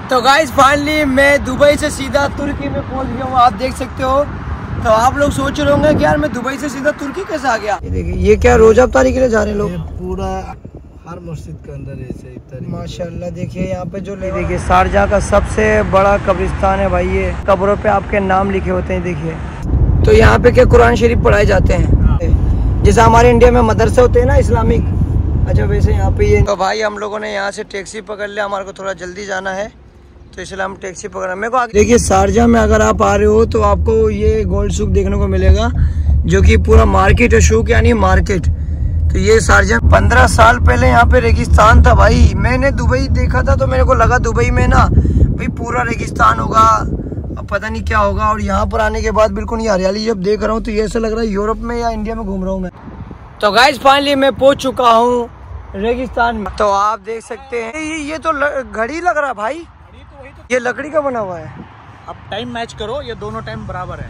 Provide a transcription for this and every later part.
तो guys finally मैं Dubai से सीधा तुर्की में पहुंच गया हूँ, आप देख सकते हो। तो आप लोग सोच रहे होंगे कि यार मैं दुबई से सीधा तुर्की कैसे आ गया। ये देखिए, ये क्या रोजा अफ्तारी के लिए जा रहे हैं लोग। पूरा हर मस्जिद के अंदर ऐसे माशाल्लाह। देखिए यहाँ पे जो देखिए शारजाह का सबसे बड़ा कब्रिस्तान है भाई। ये कब्रों पे आपके नाम लिखे होते हैं। देखिए तो यहाँ पे क्या कुरान शरीफ पढ़ाए जाते हैं, जैसे हमारे इंडिया में मदरसे होते हैं ना इस्लामिक। अच्छा वैसे यहाँ पे ये। तो भाई हम लोगों ने यहाँ से टैक्सी पकड़ लिया, हमारे को थोड़ा जल्दी जाना है तो इसलिए हम टैक्सी पकड़ा। मेरे को आगे देखिए शारजाह में अगर आप आ रहे हो तो आपको ये गोल्ड सूक देखने को मिलेगा, जो कि पूरा मार्केट है। सूक यानी मार्केट। तो ये शारजाह 15 साल पहले यहाँ पे रेगिस्तान था भाई। मैंने दुबई देखा था तो मेरे को लगा दुबई में ना भाई पूरा रेगिस्तान होगा, अब पता नहीं क्या होगा। और यहाँ पर आने के बाद बिल्कुल ये हरियाली जब देख रहा हूँ तो ये ऐसा लग रहा है यूरोप में या इंडिया में घूम रहा हूँ मैं। तो गाइस फाइनली मैं पहुँच चुका हूँ रेगिस्तान में। तो आप देख सकते हैं ये तो घड़ी लग रहा है भाई। ये लकड़ी का बना हुआ है। अब टाइम मैच करो, ये दोनों टाइम बराबर है।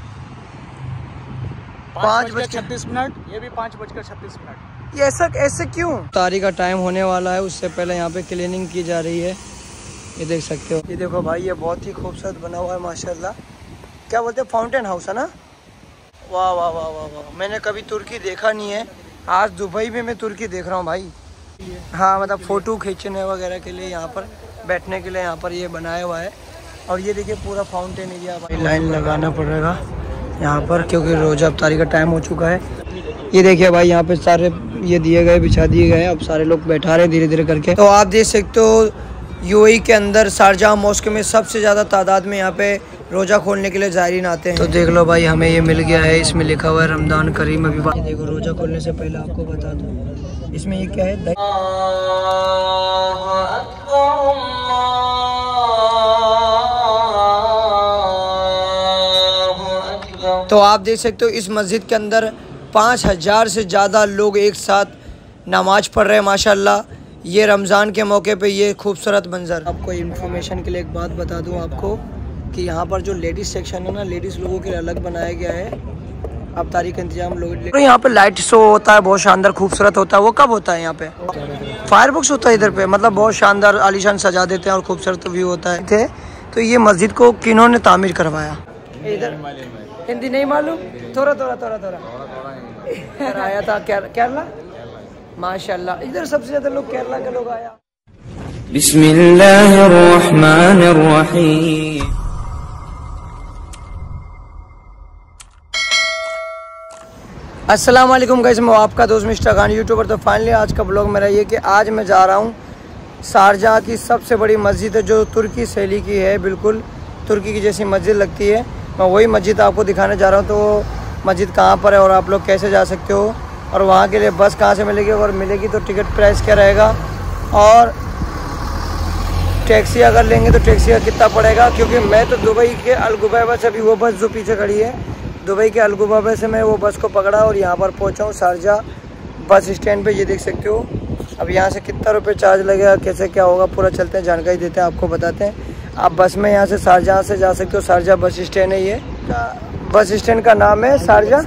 5:36, ये भी 5:36। ये ऐसे क्यों? तारी का टाइम होने वाला है, उससे पहले यहाँ पे क्लीनिंग की जा रही है। ये देख सकते हो। ये देखो भाई, ये बहुत ही खूबसूरत बना हुआ है माशाल्लाह। क्या बोलते हैं, फाउंटेन हाउस है ना। वाह वाह वाह वाह वाह। मैंने कभी तुर्की देखा नहीं है, आज दुबई में मैं तुर्की देख रहा हूँ भाई। हाँ मतलब फ़ोटो खींचने वगैरह के लिए, यहाँ पर बैठने के लिए यहाँ पर ये बनाया हुआ है। और ये देखिए पूरा फाउंटेन एरिया भाई। लाइन लगाना पड़ेगा यहाँ पर क्योंकि रोज़ा अफ्तारी का टाइम हो चुका है। ये देखिए भाई, यहाँ पे सारे ये दिए गए, बिछा दिए गए। अब सारे लोग बैठा रहे हैं धीरे धीरे करके। तो आप देख सकते हो यूएई के अंदर शारजाह मॉस्क में सबसे ज़्यादा तादाद में यहाँ पे रोज़ा खोलने के लिए ज़ायरीन आते हैं। तो देख लो भाई, हमें ये मिल गया है। इसमें लिखा हुआ है रमज़ान करीम। अभी बात देखो, रोज़ा खोलने से पहले आपको बता दूँ इसमें ये क्या है। तो आप देख सकते हो इस मस्जिद के अंदर 5000 से ज़्यादा लोग एक साथ नमाज पढ़ रहे हैं माशाल्लाह। ये रमज़ान के मौके पे ये खूबसूरत मंजर। आपको इन्फॉर्मेशन के लिए एक बात बता दूं आपको कि यहाँ पर जो लेडीज़ सेक्शन है ना, लेडीज़ लोगों के लिए अलग बनाया गया है। अब तारीख इंतजाम लोग। तो यहाँ पे लाइट शो होता है, बहुत शानदार खूबसूरत होता है। वो कब होता है यहाँ पे? फायर बुक्स होता है इधर पे, मतलब बहुत शानदार आलीशान सजा देते हैं और खूबसूरत व्यू होता है। तो ये मस्जिद को किन्होंने तामीर करवाया? इधर हिंदी नहीं मालूम, थोड़ा आया था केरला माशाल्लाह। इधर सबसे ज्यादा लोग केरला के लोग आया। बिस्मिल्लाहिर्रहमानिर्रहीम। अस्सलाम वालेकुम गाइस, मैं आपका दोस्त मिस्टर खान यूट्यूबर। तो फाइनली आज का ब्लॉग मेरा ये कि आज मैं जा रहा हूँ शारजाह की सबसे बड़ी मस्जिद है, जो तुर्की शैली की है। बिल्कुल तुर्की की जैसी मस्जिद लगती है। मैं वही मस्जिद आपको दिखाने जा रहा हूँ। तो मस्जिद कहाँ पर है और आप लोग कैसे जा सकते हो, और वहाँ के लिए बस कहाँ से मिलेगी, अगर मिलेगी तो टिकट प्राइस क्या रहेगा, और टैक्सी अगर लेंगे तो टैक्सी का कितना पड़ेगा। क्योंकि मैं तो दुबई के अलगुबैबा से, अभी वो बस जो पीछे खड़ी है, दुबई के अलगुबैबा से मैं वो बस को पकड़ा और यहाँ पर पहुँचा हूँ शारजाह बस स्टैंड पे। ये देख सकते हो। अब यहाँ से कितना रुपये चार्ज लगेगा, कैसे क्या होगा, पूरा चलते हैं, जानकारी देते हैं, आपको बताते हैं। आप बस में यहाँ से शारजाह से जा सकते हो। शारजाह बस स्टैंड है ये। बस स्टैंड का नाम है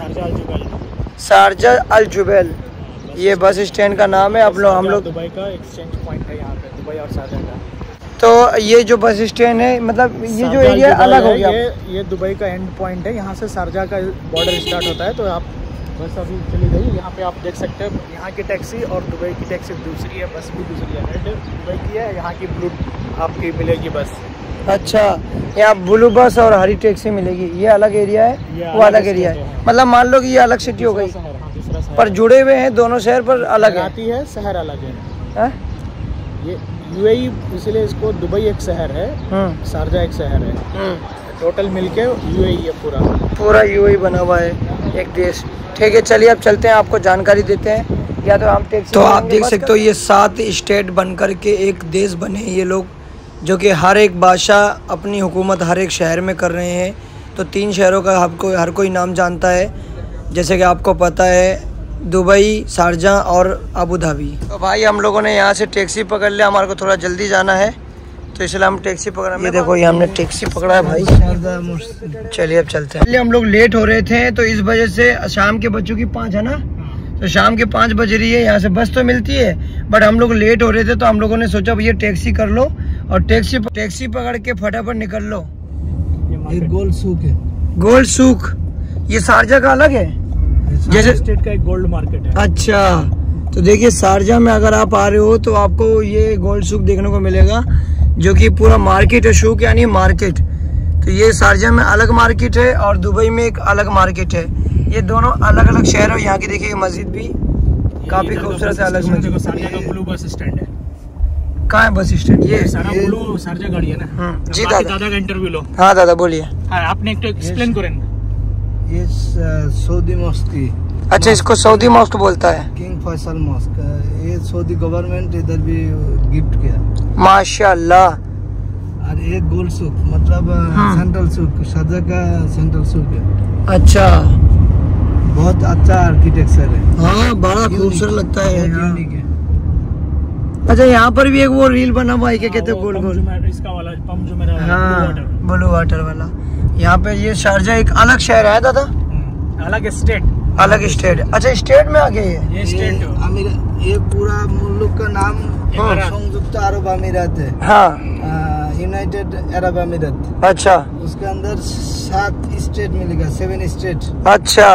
शारजाह अल जुबैल। ये बस स्टैंड का नाम है। हम लोग दुबई का एक्सचेंज पॉइंट है यहाँ पे, दुबई और शारजाह का। तो ये जो बस स्टैंड है, मतलब ये जो एरिया अलग हो गया, ये दुबई का एंड पॉइंट है। यहाँ से शारजाह का बॉर्डर स्टार्ट होता है। तो आप बस अभी चली गई, यहाँ पे आप देख सकते हो यहाँ की टैक्सी और दुबई की टैक्सी दूसरी है, बस भी दूसरी है। रेड दुबई की है, यहाँ की ब्लू आपकी मिलेगी बस। अच्छा, यहाँ ब्लू बस और हरी टैक्सी मिलेगी। ये अलग एरिया है, वो अलग एरिया है। मतलब मान लो कि ये अलग सिटी हो गई, पर जुड़े हुए हैं दोनों शहर, पर अलग आती है, शहर अलग है। ये यूएई, इसलिए इसको दुबई एक शहर है, शारजाह एक शहर है। टोटल मिलके यूएई है, पूरा यूएई बना हुआ है, एक देश। ठीक है, चलिए अब चलते हैं, आपको जानकारी देते हैं। या तो हम टैक्सी। तो आप देख सकते हो ये 7 स्टेट बन कर के एक देश बने ये लोग, जो कि हर एक बादशाह अपनी हुकूमत हर एक शहर में कर रहे हैं। तो 3 शहरों का आपको हर कोई नाम जानता है, जैसे कि आपको पता है दुबई, शारजाह और अबू धाबी। तो भाई हम लोगों ने यहाँ से टैक्सी पकड़ लिया, हमारे को थोड़ा जल्दी जाना है तो इसलिए हम टैक्सी पकड़ा। ये देखो, ये हमने टैक्सी पकड़ा है भाई। चलिए अब चलते हैं। हम लोग लेट हो रहे थे तो इस वजह से शाम के बच्चों की 5 है ना, तो शाम के 5 बज रही है। यहाँ से बस तो मिलती है बट हम लोग लेट हो रहे थे तो हम लोगों ने सोचा भैया टैक्सी कर लो और टैक्सी पकड़ के फटाफट निकल लो। ये गोल्ड सूक है। गोल्ड सूक ये शारजा का अलग है, जैसे स्टेट का एक गोल्ड मार्केट है। अच्छा, तो देखिए शारजा में अगर आप आ रहे हो तो आपको ये गोल्ड सूक देखने को मिलेगा, जो कि पूरा मार्केट है, सूक यानी मार्केट। तो ये शारजा में अलग मार्केट है और दुबई में एक अलग मार्केट है। ये दोनों अलग अलग शहर है। यहाँ की देखिए मस्जिद भी काफी खूबसूरत है, अलग मस्जिद। शारजा का ब्लू बस स्टैंड है। कहाँ है बस स्टैंड? ये सारा ब्लू शारजा गाड़ी है ना। जी दादा का इंटरव्यू लो। हाँ दादा बोलिए। आपने एक तो एक्सप्लेन करें। ये सऊदी मॉस्क। अच्छा, इसको सऊदी मॉस्क बोलता है। King Faisal mosque. ये सऊदी गवर्नमेंट इधर भी गिफ्ट किया माशाल्लाह। और एक गोल्ड सूक मतलब सेंट्रल सूक, शारजा का सेंट्रल सूक है। अच्छा, बहुत अच्छा आर्किटेक्चर है। हाँ बड़ा खूबसूरत लगता है यहाँ। अच्छा, यहाँ पर भी एक वो रील बना हुआ है, क्या कहते हैं, गोल गोल इसका वाला पंप जो मेरा। हाँ, ब्लू वाटर वाला। यहाँ पे ये शारजा एक अलग शहर है दादा, अलग स्टेट। अलग स्टेट। अच्छा, स्टेट में आ गए ये स्टेट ये पूरा मुल्क का नाम संयुक्त अरब अमीरात है। हाँ, यूनाइटेड अरब अमीरात। अच्छा, उसके अंदर 7 स्टेट मिलेगा, 7 स्टेट। अच्छा,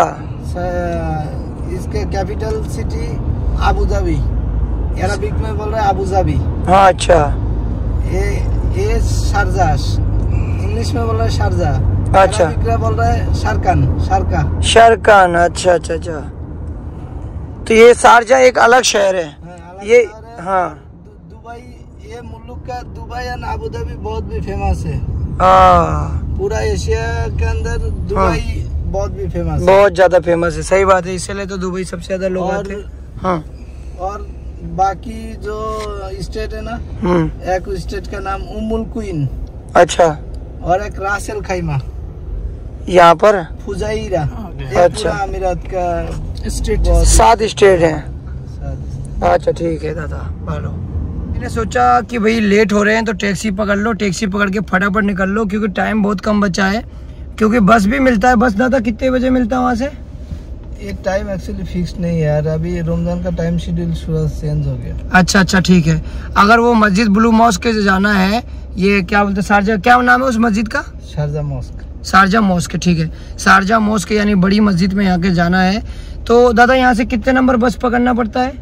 इसके capital city Abu Dhabi, Arabic में बोल रहे हैं अबू धाबी। हाँ, अच्छा, ये शारजा, इंग्लिश में बोल रहे हैं शारजा। अच्छा, बोल रहे हैं शारकान। अच्छा अच्छा अच्छा, तो ये शारजा एक अलग शहर है। ये हाँ, दुबई, ये मुल्क का दुबई और अबू धाबी बहुत भी फेमस है। पूरा एशिया के अंदर दुबई बहुत भी फेमस है, बहुत ज्यादा फेमस है। सही बात है, इसलिए तो दुबई सबसे ज्यादा लोग आते हैं। हाँ, और बाकी जो स्टेट है ना, एक स्टेट का नाम उम्मुल क्वीन। अच्छा, और एक रासेल खैमा। यहाँ पर फुजाइरा। अच्छा, अमीरात का स्टेट 7 स्टेट है। अच्छा ठीक है दादा, बोलो। मैंने सोचा कि भाई लेट हो रहे हैं तो टैक्सी पकड़ लो, टैक्सी पकड़ के फटाफट निकल लो, क्योंकि टाइम बहुत कम बचा है। क्योंकि बस भी मिलता है। बस दादा कितने बजे मिलता है वहाँ से? ये टाइम एक्चुअली फिक्स नहीं है यार, अभी रमजान का टाइम शेड्यूल चेंज हो गया। अच्छा अच्छा ठीक है। अगर वो मस्जिद ब्लू मॉस्क के जाना है, ये क्या बोलते हैं शारजा, क्या नाम है उस मस्जिद का? Sharjah mask. शारजा मॉस्क, ठीक है। शारजा मॉस्क यानी बड़ी मस्जिद में यहाँ के जाना है। तो दादा यहाँ से कितने नंबर बस पकड़ना पड़ता है?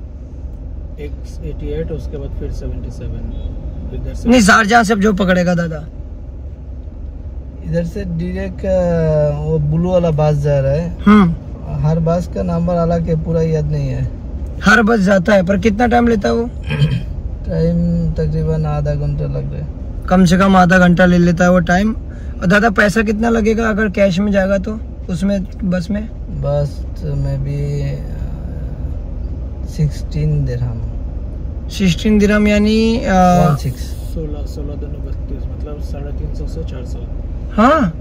88, उसके बाद फिर 77 इधर से। नहीं, शारजा से जो पकड़ेगा दादा, इधर से डायरेक्ट वो ब्लू वाला बस जा रहा है। हर बस का नंबर अलग है, पूरा याद नहीं है। हर बस जाता है, पर कितना टाइम लेता है वो? टाइम तकरीबन आधा घंटा लग रहा है। कम से कम आधा घंटा ले लेता है वो टाइम। और दादा पैसा कितना लगेगा अगर कैश में जाएगा तो उसमें, बस में? बस में भी 16 दिरहम। 16 दिरहम यानी 16 दोनों 32, मतलब 350 से 400। हाँ,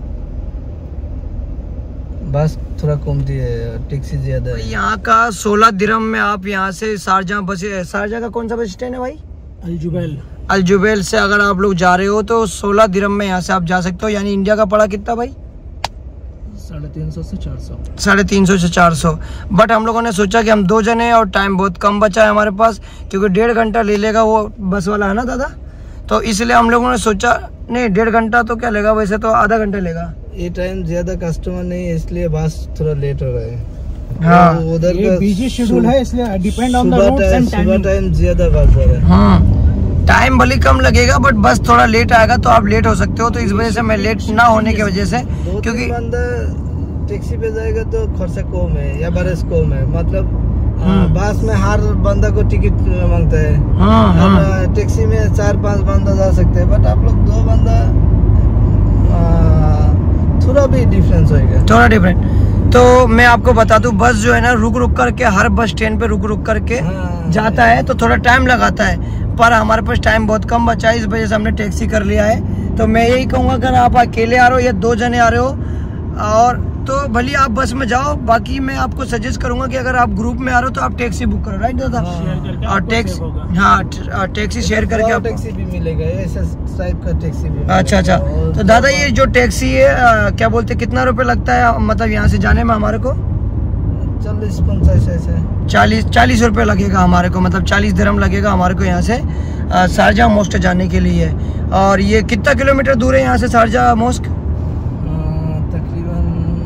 बस थोड़ा कमती है, टैक्सी ज्यादा है। यहाँ का 16 दिरहम में आप यहाँ से शारजा बस, शारजा का कौन सा बस स्टैंड है भाई? अलजुबैल से अगर आप लोग जा रहे हो तो 16 दिरहम में यहाँ से आप जा सकते हो। यानी इंडिया का पड़ा कितना भाई? 350 से 400। 350 से 400। बट हम लोगों ने सोचा कि हम 2 जने और टाइम बहुत कम बचा है हमारे पास, क्योंकि 1.5 घंटा ले लेगा वो बस वाला, है ना दादा? तो इसलिए हम लोगों ने सोचा नहीं, 1.5 घंटा तो क्या लेगा, वैसे तो आधा घंटा लेगा। ये टाइम ज्यादा कस्टमर नहीं है, इसलिए बस थोड़ा लेट हो रहा है। हाँ, उधर का बिजी शेड्यूल है, इसलिए depend on the routes and time. Time ज्यादा बस जा रहा है। टाइम भले कम लगेगा बट बस थोड़ा लेट आएगा, तो आप लेट हो सकते हो। तो इस वजह से मैं लेट ना होने की वजह से, क्योंकि टैक्सी पे जाएगा तो खर्चा कम है या बरस कम है, मतलब बस में हर बंदा को टिकट मांगता है। टैक्सी में 4-5 बंदा जा सकते हैं, बट आप लोग 2 बंदा, थोड़ा भी डिफरेंस होगा, थोड़ा डिफरेंट। तो मैं आपको बता दूं, बस जो है ना रुक रुक करके, हर बस स्टैंड पे रुक रुक करके जाता है, तो थोड़ा टाइम लगाता है। पर हमारे पास टाइम बहुत कम बचा है, इस वजह से हमने टैक्सी कर लिया है। तो मैं यही कहूँगा, अगर आप अकेले आ रहे हो या 2 जने आ रहे हो और तो भले आप बस में जाओ, बाकी मैं आपको सजेस्ट करूंगा कि अगर आप ग्रुप में आ रहे हो तो आप टैक्सी बुक करो, राइट दादा? और टैक्सी, हाँ टैक्सी शेयर करके आप टैक्सी भी मिलेगा, ऐसा टाइप का टैक्सी भी। अच्छा अच्छा, तो दादा ये जो टैक्सी है क्या बोलते, कितना रुपए लगता है मतलब यहाँ से जाने में हमारे को? 40-50 ऐसे 40 रुपए लगेगा हमारे को, मतलब 40 दिरहम लगेगा हमारे को यहाँ से। शारजाह मॉस्क जाने के लिए। और ये कितना किलोमीटर दूर है यहाँ से शारजाह मॉस्क? तकरीबन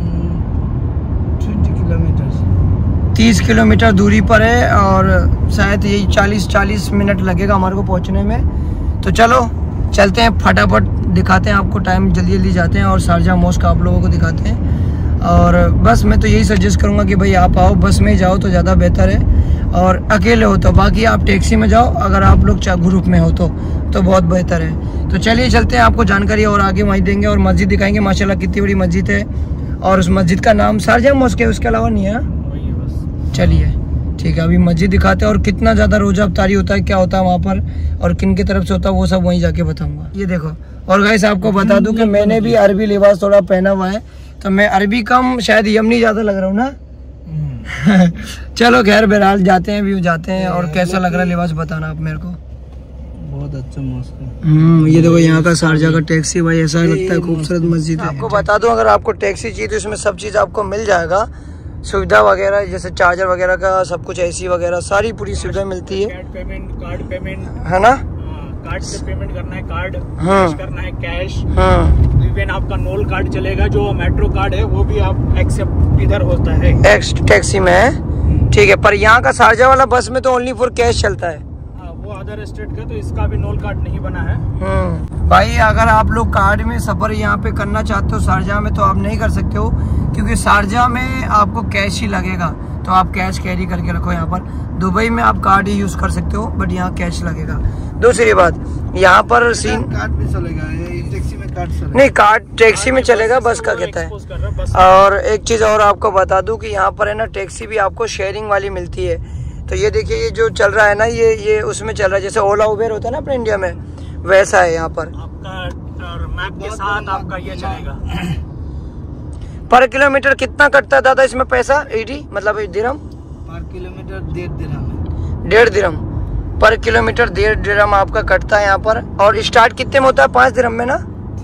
20 किलोमीटर, 30 किलोमीटर दूरी पर है और शायद यही 40 मिनट लगेगा हमारे को पहुँचने में। तो चलो चलते हैं, फटाफट दिखाते हैं आपको, टाइम जल्दी जाते हैं और शारजाह मॉस्क आप लोगों को दिखाते हैं। और बस मैं तो यही सजेस्ट करूँगा कि भाई आप आओ, बस में जाओ तो ज़्यादा बेहतर है, और अकेले हो तो, बाकी आप टैक्सी में जाओ अगर आप लोग ग्रुप में हो तो बहुत बेहतर है। तो चलिए चलते हैं, आपको जानकारी और आगे वहीं देंगे और मस्जिद दिखाएंगे। माशाल्लाह कितनी बड़ी मस्जिद है और उस मस्जिद का नाम शारजाह मॉस्क है, उसके अलावा नहीं है। चलिए ठीक है, अभी मस्जिद दिखाते हैं और कितना ज़्यादा रोज़ा अफ्तारी होता है, क्या होता है वहाँ पर और किन की तरफ से होता है, वो सब वहीं जाके बताऊँगा। ये देखो, और गाइस आपको बता दूँ कि मैंने भी अरबी लिबास थोड़ा पहना हुआ है, तो मैं अरबी कम शायद यमनी ज़्यादा लग रहा हूँ ना। चलो खैर बहरहाल जाते हैं, व्यू जाते हैं, और कैसा लग रहा है लिबास बताना आप मेरे को। बहुत अच्छा मॉस्क है। ये देखो यहाँ का शारजाह का टैक्सी, भाई ऐसा लगता है खूबसूरत मस्जिद है। आपको बता दूं अगर आपको टैक्सी चाहिए तो इसमें सब चीज़ आपको मिल जाएगा, सुविधा वगैरह जैसे चार्जर वगैरह का सब कुछ, एसी वगैरह सारी पूरी सुविधा मिलती है। कार्ड पेमेंट है ना, कार्ड से पेमेंट करना है, कार्ड करना है, कैश। इवन आपका नोल कार्ड चलेगा, जो मेट्रो कार्ड है वो भी आप एक्सेप्ट इधर होता है, टैक्सी में है। ठीक है, पर यहाँ का शारजाह वाला बस में तो ओनली फॉर कैश चलता है। वो अदर स्टेट का, तो इसका भी नोल कार्ड नहीं बना है। भाई अगर आप लोग कार्ड में सफर यहाँ पे करना चाहते हो शारजाह में तो आप नहीं कर सकते हो, क्योंकि शारजाह में आपको कैश ही लगेगा, तो आप कैश कैरी करके रखो यहाँ पर। दुबई में आप कार्ड ही यूज कर सकते हो, बट यहाँ कैश लगेगा। दूसरी बात, यहाँ पर सीन कार्ड भी चलेगा, टैक्सी में कार्ड चलेगा नहीं, कार्ड टैक्सी में चलेगा, बस का कहता है। और एक चीज और आपको बता दूं कि यहाँ पर है ना टैक्सी भी आपको शेयरिंग वाली मिलती है। तो ये देखिए, ये जो चल रहा है ना, ये उसमें चल रहा है, जैसे ओला उबेर होता है ना अपने इंडिया में, वैसा है यहाँ पर। आपका मैप के साथ आपका ये चलेगा। पर किलोमीटर कितना कटता है दादा इसमें पैसा? 80 मतलब दिरहम पर किलोमीटर 1.5 दिरहम। 1.5 दिरहम पर किलोमीटर, 1.5 दिरहम आपका कटता है यहाँ पर। और स्टार्ट कितने में होता है? 5 दिरहम में ना,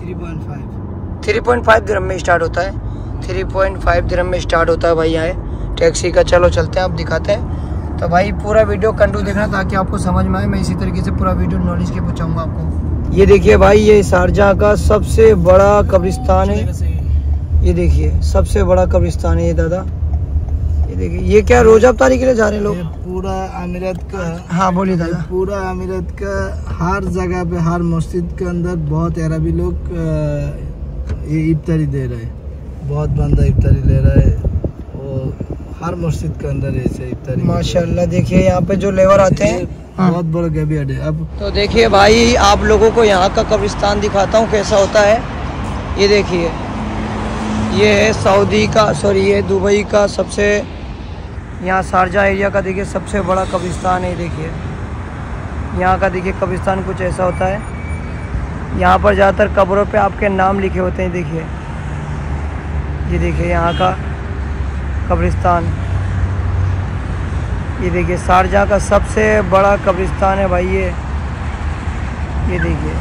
3.5 दिरहम में स्टार्ट होता है। 3.5 दिरहम में स्टार्ट होता है भाई यहाँ टैक्सी का। चलो चलते हैं, आप दिखाते हैं। तो भाई पूरा वीडियो कंटिन्यू देखना ताकि आपको समझ में आए। मैं इसी तरीके से पूरा वीडियो नॉलेज के पहुँचाऊंगा आपको। ये देखिए भाई, ये शारजाह का सबसे बड़ा कब्रिस्तान है। ये देखिए सबसे बड़ा कब्रिस्तान है ये दादा। ये देखिए, ये क्या रोजा अफ्तारी के लिए जा रहे हैं लोग? पूरा अमीरत का, हाँ बोलिए दादा। पूरा अमीरत का हर जगह पे, हर मस्जिद के अंदर बहुत अरबी लोग ये इफ्तारी दे रहे हैं, बहुत बंदा इफ्तारी ले रहा है, वो हर मस्जिद के अंदर ऐसे इफ्तारी। माशाल्लाह, देखिए यहाँ पे जो लेबर आते हैं, बहुत बड़ा गैबियड है। अब तो देखिए भाई, आप लोगों को यहाँ का कब्रिस्तान दिखाता हूँ कैसा होता है। ये देखिए, ये है सऊदी का, सॉरी ये दुबई का सबसे, यहाँ शारजाह एरिया का देखिए सबसे बड़ा कब्रिस्तान है। देखिए यहाँ का देखिए कब्रिस्तान कुछ ऐसा होता है। यहाँ पर ज़्यादातर कब्रों पे आपके नाम लिखे होते हैं। देखिए, ये देखिए यहाँ का कब्रिस्तान, ये देखिए शारजाह का सबसे बड़ा कब्रिस्तान है भाई ये देखिए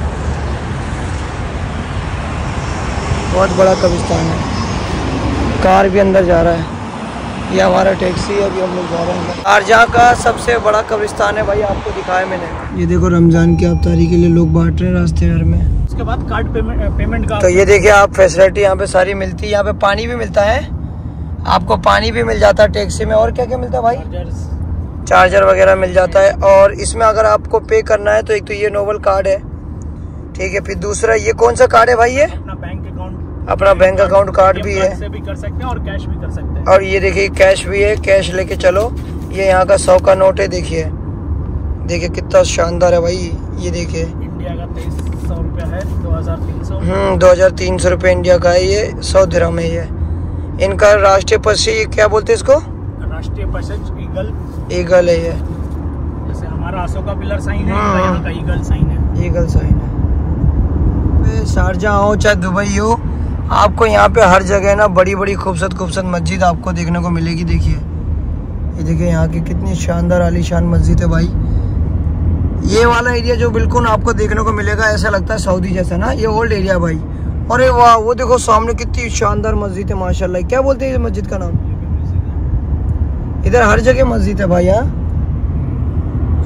बहुत बड़ा कब्रिस्तान है। कार भी अंदर जा रहा है, ये हमारा टैक्सी है, अभी हम लोग जा रहे हैं। शारजाह का सबसे बड़ा कब्रिस्तान है भाई, आपको दिखाया मैंने। ये देखो रमजान की अफ्तारी के लिए लोग बांट रहे हैं रास्ते भर में। उसके बाद कार्ड पेमेंट का, तो ये देखिए आप फैसिलिटी यहाँ पे सारी मिलती है। यहाँ पे पानी भी मिलता है, आपको पानी भी मिल जाता है टैक्सी में। और क्या क्या मिलता है भाई? चार्जर वगैरह मिल जाता है। और इसमें अगर आपको पे करना है तो एक तो ये नोबल कार्ड है, ठीक है। फिर दूसरा ये कौन सा कार्ड है भाई? ये अपना बैंक अकाउंट कार्ड भी है, से भी कर सकते हैं और कैश भी कर सकते हैं। और ये देखिए कैश भी है, कैश लेके चलो। ये यहाँ का 100 का नोट है, देखिए देखिए कितना शानदार है भाई। ये देखिए इंडिया का 2300 रुपया है, 2300। 2300 रुपये इंडिया का है। ये 100 दिरहम है। ये इनका राष्ट्रीय पक्षी क्या बोलते हैं इसको? राष्ट्रीय पक्षी ईगल है। ये जैसे हमारा अशोका पिलर साइन है, यहाँ का ईगल साइन है। ईगल साइन है। शारजाह हो चाहे दुबई हो, आपको यहाँ पे हर जगह ना बड़ी बड़ी खूबसूरत मस्जिद आपको देखने को मिलेगी। देखिए ये देखिए यहाँ की कितनी शानदार आलीशान मस्जिद है भाई। ये वाला एरिया जो बिल्कुल आपको देखने को मिलेगा, ऐसा लगता है सऊदी जैसा ना, ये ओल्ड एरिया भाई। अरे वाह, वो देखो सामने कितनी शानदार मस्जिद है माशाल्लाह। क्या बोलते हैं मस्जिद का नाम? इधर हर जगह मस्जिद है भाई। यहाँ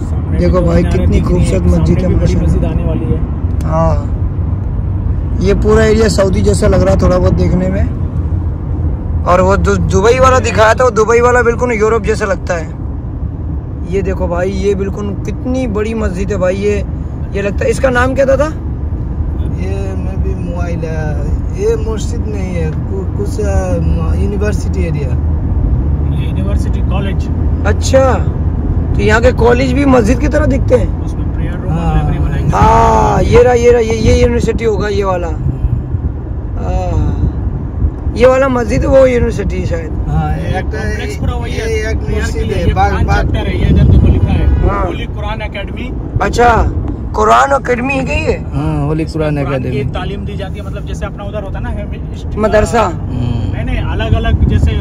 देखो भाई कितनी खूबसूरत मस्जिद है मस्जिद आने वाली है। हाँ, ये पूरा एरिया सऊदी जैसा लग रहा है थोड़ा बहुत देखने में। और वो दुबई वाला दिखाया था, वो दुबई वाला बिल्कुल यूरोप जैसा लगता है। ये देखो भाई, ये बिल्कुल कितनी बड़ी मस्जिद है भाई। ये लगता है, इसका नाम क्या था? ये मैं भी मोबाइल है, ये मस्जिद नहीं है, कुछ यूनिवर्सिटी एरिया, यूनिवर्सिटी कॉलेज। अच्छा, तो यहाँ के कॉलेज भी मस्जिद की तरह दिखते हैं। उसमें प्रेयर रूम लाइब्रेरी बनाई। हाँ, ये रहा ये यूनिवर्सिटी होगा, ये वाला। ये वाला मस्जिद वो यूनिवर्सिटी शायद। हाँ, एक पूरा वही है, एक मस्जिद है, बाग है, ये इधर तो लिखा है होली कुरान एकेडमी। अच्छा, कुरान एकेडमी है ये? हाँ, होली कुरान एकेडमी तालीम दी जाती है, मतलब जैसे अपना उधर होता है ना मदरसा। नहीं, अलग अलग, जैसे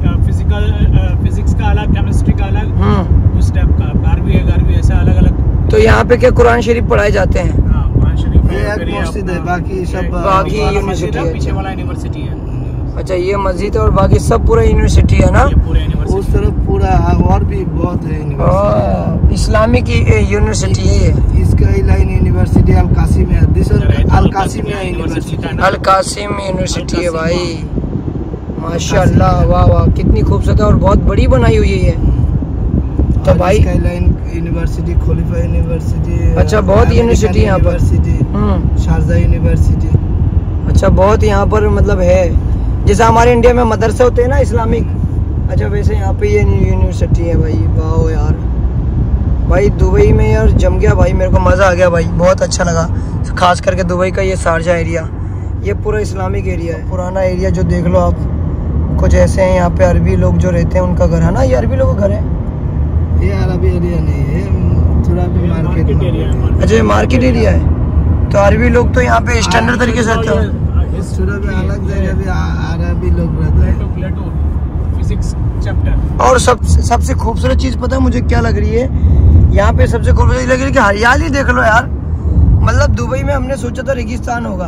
फिजिक्स का अलग, केमिस्ट्री का अलग, उस टाइप का। 12वीं ऐसे अलग अलग। तो यहाँ पे क्या कुरान शरीफ पढ़ाए जाते हैं? हाँ, कुरान शरीफ एक मस्जिद है, बाकी सब बाकी यूनिवर्सिटी है। पीछे वाला यूनिवर्सिटी है। अच्छा, ये मस्जिद है और बाकी सब पूरा यूनिवर्सिटी है ना? उस तरफ पूरा और भी बहुत है यूनिवर्सिटी। इस्लामिक यूनिवर्सिटी है ये। इसका लाइन यूनिवर्सिटी अल कासिम है, Al Qasim university. Al Qasim university है भाई। माशाल्लाह, वाह वाह, कितनी खूबसूरत है और बहुत बड़ी बनाई हुई है ये। तो भाई यूनिवर्सिटी, खलीफा यूनिवर्सिटी। अच्छा, बहुत यूनिवर्सिटी यहाँ पर। Sharjah university. अच्छा, बहुत यहाँ पर मतलब है, जैसे हमारे इंडिया में मदरसे होते हैं ना इस्लामिक। अच्छा, वैसे यहाँ पे ये यूनिवर्सिटी है भाई। वाह यार भाई, दुबई में यार जम गया भाई, मेरे को मज़ा आ गया भाई, बहुत अच्छा लगा। खास करके दुबई का ये शारजा एरिया, ये पूरा इस्लामिक एरिया है। पुराना एरिया जो देख लो आप, कुछ ऐसे हैं यहाँ पे अरबी लोग जो रहते हैं, उनका घर है ना, ये अरबी लोगों का घर है। ये अरबी एरिया नहीं है, थोड़ा भी मार्केट एरिया है। अच्छा, ये मार्केट एरिया है। तो अरबी लोग तो यहाँ पे स्टैंडर्ड तरीके से रहते हैं। अलग जगह भी अरबी लोग रहते हैं। Physics chapter. और सबसे खूबसूरत चीज़ पता है मुझे क्या लग रही है यहाँ पे? सबसे खूबसूरत लग रही है कि हरियाली देख लो यार। मतलब दुबई में हमने सोचा था रेगिस्तान होगा।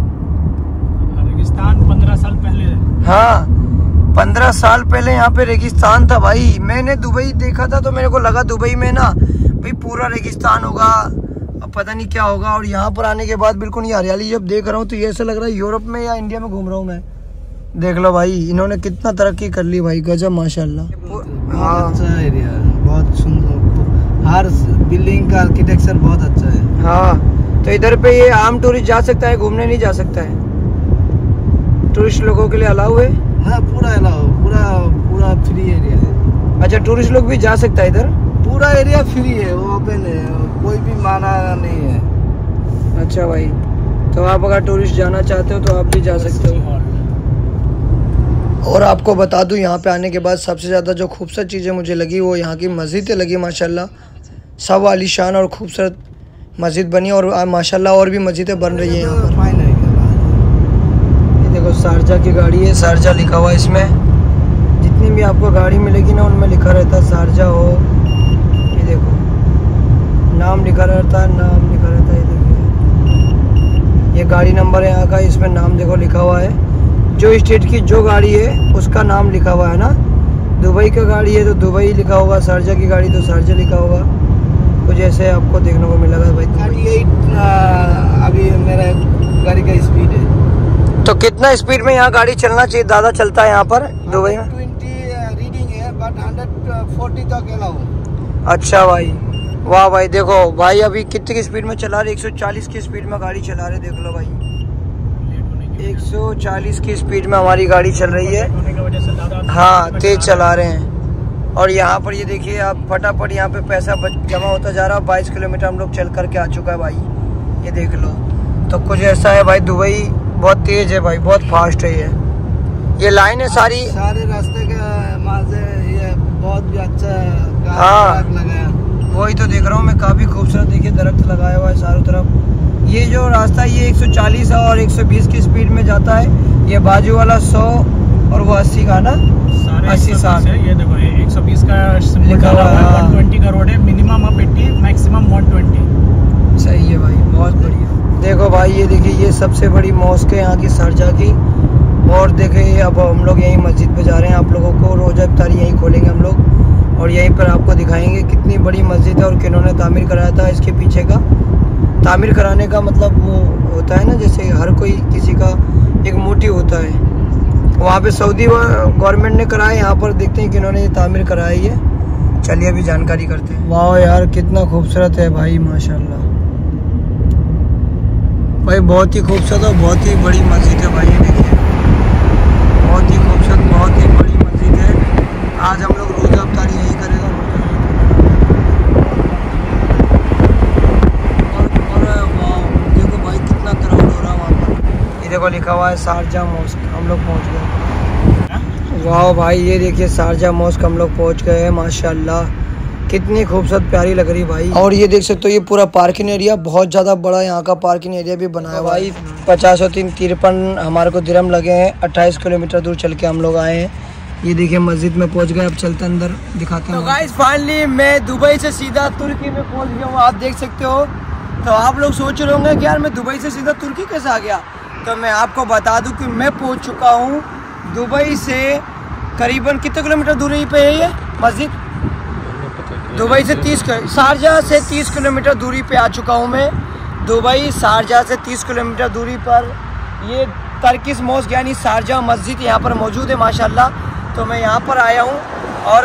रेगिस्तान 15 साल पहले। हाँ, 15 साल पहले यहाँ पे रेगिस्तान था भाई। मैंने दुबई देखा था तो मेरे को लगा दुबई में ना भाई पूरा रेगिस्तान होगा, अब पता नहीं क्या होगा। और यहाँ पर आने के बाद बिल्कुल ये हरियाली जब देख रहा हूँ तो ये ऐसा लग रहा है यूरोप में या इंडिया में घूम रहा हूँ मैं। देख लो भाई, इन्होंने कितना तरक्की कर ली भाई, गजब माशाल्लाह। हाँ, अच्छा एरिया, बहुत सुंदर, हर बिल्डिंग का आर्किटेक्चर बहुत अच्छा है। हाँ, तो इधर पे ये आम टूरिस्ट जा सकता है, घूमने नहीं जा सकता है? टूरिस्ट लोगों के लिए अलाउ है? हाँ, पूरा अलाउ, पूरा फ्री एरिया है। अच्छा, टूरिस्ट लोग भी जा सकता है इधर? पूरा एरिया फ्री है, वो ओपन है, कोई भी माना नहीं है। अच्छा भाई, तो आप अगर टूरिस्ट जाना चाहते हो तो आप भी जा सकते हो। और आपको बता दूं, यहाँ पे आने के बाद सबसे ज़्यादा जो खूबसूरत चीज़ें मुझे लगी वो यहाँ की मस्जिदें लगी। माशाल्लाह, सब आलीशान और खूबसूरत मस्जिद बनी, और माशाल्लाह और भी मस्जिदें बन रही है यहाँ पर। ये देखो, शारजा की गाड़ी है, शारजा लिखा हुआ है इसमें। जितनी भी आपको गाड़ी मिलेगी ना उनमें लिखा रहता है शारजा हो। ये देखो, नाम लिखा रहता है, नाम लिखा रहता है। ये देखिए, ये गाड़ी नंबर है यहाँ का, इसमें नाम देखो लिखा हुआ है। जो स्टेट की जो गाड़ी है उसका नाम लिखा हुआ है ना। दुबई का गाड़ी है तो दुबई लिखा होगा, शारजा की गाड़ी तो शारजा लिखा होगा। कुछ ऐसे आपको देखने को मिलेगा भाई। अभी मेरा गाड़ी का स्पीड है। तो कितना स्पीड में यहाँ गाड़ी चलना चाहिए? ज़्यादा चलता है यहाँ पर दुबई में? 120 रीडिंग है, बट 140 तक अलाउ। अच्छा भाई, वाह भाई, देखो भाई अभी कितनी की स्पीड में चला रहे? 140 की स्पीड में गाड़ी चला रहे, देख लो भाई। 140 की स्पीड में हमारी गाड़ी चल रही है। हाँ, तेज चला रहे हैं। और यहाँ पर ये देखिए आप, फटाफट यहाँ पे पैसा जमा होता जा रहा है। 22 किलोमीटर हम लोग चल करके आ चुका है भाई, ये देख लो। तो कुछ ऐसा है भाई, दुबई बहुत तेज है भाई, बहुत फास्ट है ये लाइन है सारे रास्ते के ये बहुत भी अच्छा। हाँ, वही तो देख रहा हूँ मैं, काफी खूबसूरत देखिए दरख्त लगाया हुआ है चारों तरफ। ये जो रास्ता ये 140 और 120 की स्पीड में जाता है। ये बाजू वाला 100 और वो 80 का ना, 80-60 है। ये देखो, 120 का लिखा हुआ है, 120 का रोड है, मिनिमम अप 80, मैक्सिमम 120। सही है भाई, बहुत बढ़िया। देखो भाई, ये देखिए, ये सबसे बड़ी मॉस्क है यहाँ की, शारजा की। और देखिए अब हम लोग यहीं मस्जिद पे जा रहे हैं। आप लोगों को रोज़ा इफ्तारी यहीं खोलेंगे हम लोग। और यहीं पर आपको दिखाएंगे कितनी बड़ी मस्जिद है और किन्होंने तामीर कराया था। इसके पीछे का तामीर कराने का मतलब वो होता है ना, जैसे हर कोई किसी का एक मोटिव होता है, वहाँ पे सऊदी गवर्नमेंट ने कराया, यहाँ पर देखते हैं कि इन्होंने ये तामीर कराई है। चलिए अभी जानकारी करते हैं। वाह यार कितना खूबसूरत है भाई, माशाल्लाह भाई, बहुत ही खूबसूरत और बहुत ही बड़ी मस्जिद है भाई। ये देखिए बहुत ही खूबसूरत, बहुत ही बड़ी मस्जिद है। आज हम लोग रोज़ा अफ्तारी यही करेगा। और वाह देखो भाई कितना क्राउड हो रहा है वहाँ पर। ये देखो लिखा हुआ है शारजा मॉस्क, हम लोग पहुँच गए। वाह भाई ये देखिए शारजा मॉस्क हम लोग पहुँच गए हैं। माशाल्लाह कितनी खूबसूरत प्यारी लग रही भाई। और ये देख सकते हो ये पूरा पार्किंग एरिया बहुत ज़्यादा बड़ा यहाँ का पार्किंग एरिया भी बनाया हुआ है भाई। 50 और 53 हमारे को दिरहम लगे हैं। 28 किलोमीटर दूर चल के हम लोग आए हैं। ये देखिए मस्जिद में पहुँच गए, अब चलते अंदर दिखाते हैं। तो गाइस फाइनली मैं दुबई से सीधा तुर्की में पहुँच गया हूँ, आप देख सकते हो। तो आप लोग सोच रहे होंगे कि यार मैं दुबई से सीधा तुर्की कैसे आ गया। तो मैं आपको बता दूँ कि मैं पहुँच चुका हूँ दुबई से करीबन कितने किलोमीटर दूरी पे है ये मस्जिद। दुबई से शारजा से 30 किलोमीटर दूरी पे आ चुका हूँ मैं। दुबई शारजा से 30 किलोमीटर दूरी पर ये टर्किश मॉस्क यानी शारजा मस्जिद यहाँ पर मौजूद है माशाल्लाह। तो मैं यहाँ पर आया हूँ और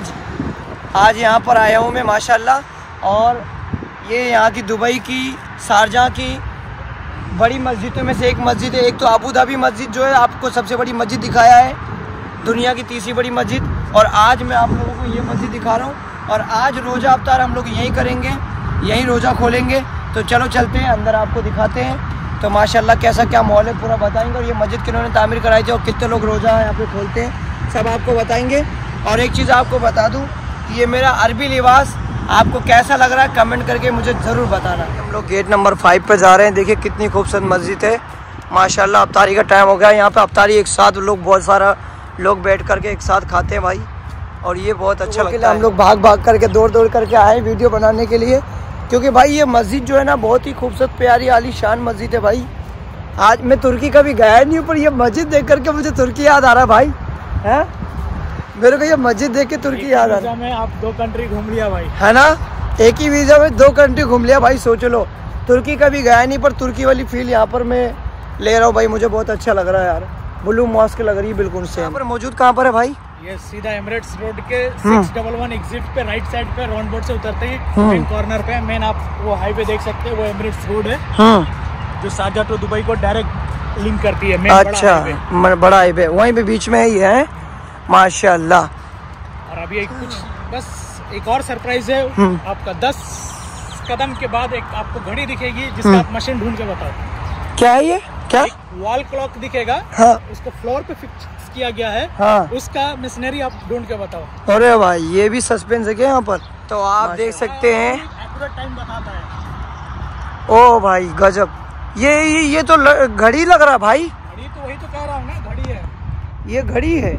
आज यहाँ पर आया हूँ मैं माशाल्लाह। और ये यहाँ की दुबई की शारजा की बड़ी मस्जिदों में से एक मस्जिद है। एक तो अबू धाबी मस्जिद जो है आपको सबसे बड़ी मस्जिद दिखाया है, दुनिया की तीसरी बड़ी मस्जिद। और आज मैं आप लोगों को ये मस्जिद दिखा रहा हूँ। और आज रोज़ा अफ्तार हम लोग यहीं करेंगे, यहीं रोज़ा खोलेंगे। तो चलो चलते हैं अंदर, आपको दिखाते हैं। तो माशाल्लाह कैसा क्या माहौल है पूरा बताएंगे। और ये मस्जिद किन्होंने तामीर कराई थी और कितने लोग रोज़ा यहाँ पे खोलते हैं सब आपको बताएंगे। और एक चीज़ आपको बता दूँ कि ये मेरा अरबी लिबास आपको कैसा लग रहा है कमेंट करके मुझे ज़रूर बताना। हम लोग गेट नंबर 5 पे जा रहे हैं। देखिए कितनी खूबसूरत मस्जिद है माशाल्लाह। अफ्तारी का टाइम हो गया, यहाँ पे अफ्तारी एक साथ लोग बहुत सारा लोग बैठ करके एक साथ खाते हैं भाई। और ये बहुत अच्छा लगता है। हम लोग भाग भाग करके दौड़ करके आए वीडियो बनाने के लिए, क्योंकि भाई ये मस्जिद जो है ना बहुत ही खूबसूरत प्यारी आलीशान मस्जिद है भाई। आज मैं तुर्की कभी गया नहीं हूँ पर ये मस्जिद देख करके मुझे तुर्की याद आ रहा है भाई। है मेरे को ये मस्जिद देख के तुर्की याद आ रहा है। आप 2 कंट्री घूम लिया भाई, है ना। एक ही वीज़ा में 2 कंट्री घूम लिया भाई, सोच लो। तुर्की कभी गया नहीं पर तुर्की वाली फील यहाँ पर मैं ले रहा हूँ भाई। मुझे बहुत अच्छा लग रहा है यार, ब्लू मॉस्क लग रही है बिल्कुल से। यहाँ पर मौजूद कहाँ पर है भाई? ये सीधा एमिरेट्स रोड के 611 एग्जिट पे राइट साइड पे राउंड बोर्ड से उतरते हैं मेन कॉर्नर पे। मेन आप वो हाईवे देख सकते हैं, वो एमिरेट्स रोड है जो शारजा टू दुबई को डायरेक्ट लिंक करती है। मेन अच्छा बड़ा हाईवे वहीं पे बीच में ही है माशाल्लाह। और अभी कुछ बस एक और सरप्राइज है आपका। 10 कदम के बाद एक आपको घड़ी दिखेगी जिसका आप मशीन ढूंढ के बताओ क्या है। ये क्या वॉल क्लॉक दिखेगा, हाँ। उसको फ्लोर पे फिक्स किया गया है, हाँ। उसका मशीनरी आप ढूंढ के बताओ। अरे भाई ये भी सस्पेंस है क्या यहाँ पर? तो आप देख सकते हैं एक्यूरेट टाइम बताता है। ओ भाई गजब। ये तो घड़ी लग रहा भाई। घड़ी तो वही तो कह रहा हूँ ना, घड़ी है ये। घड़ी है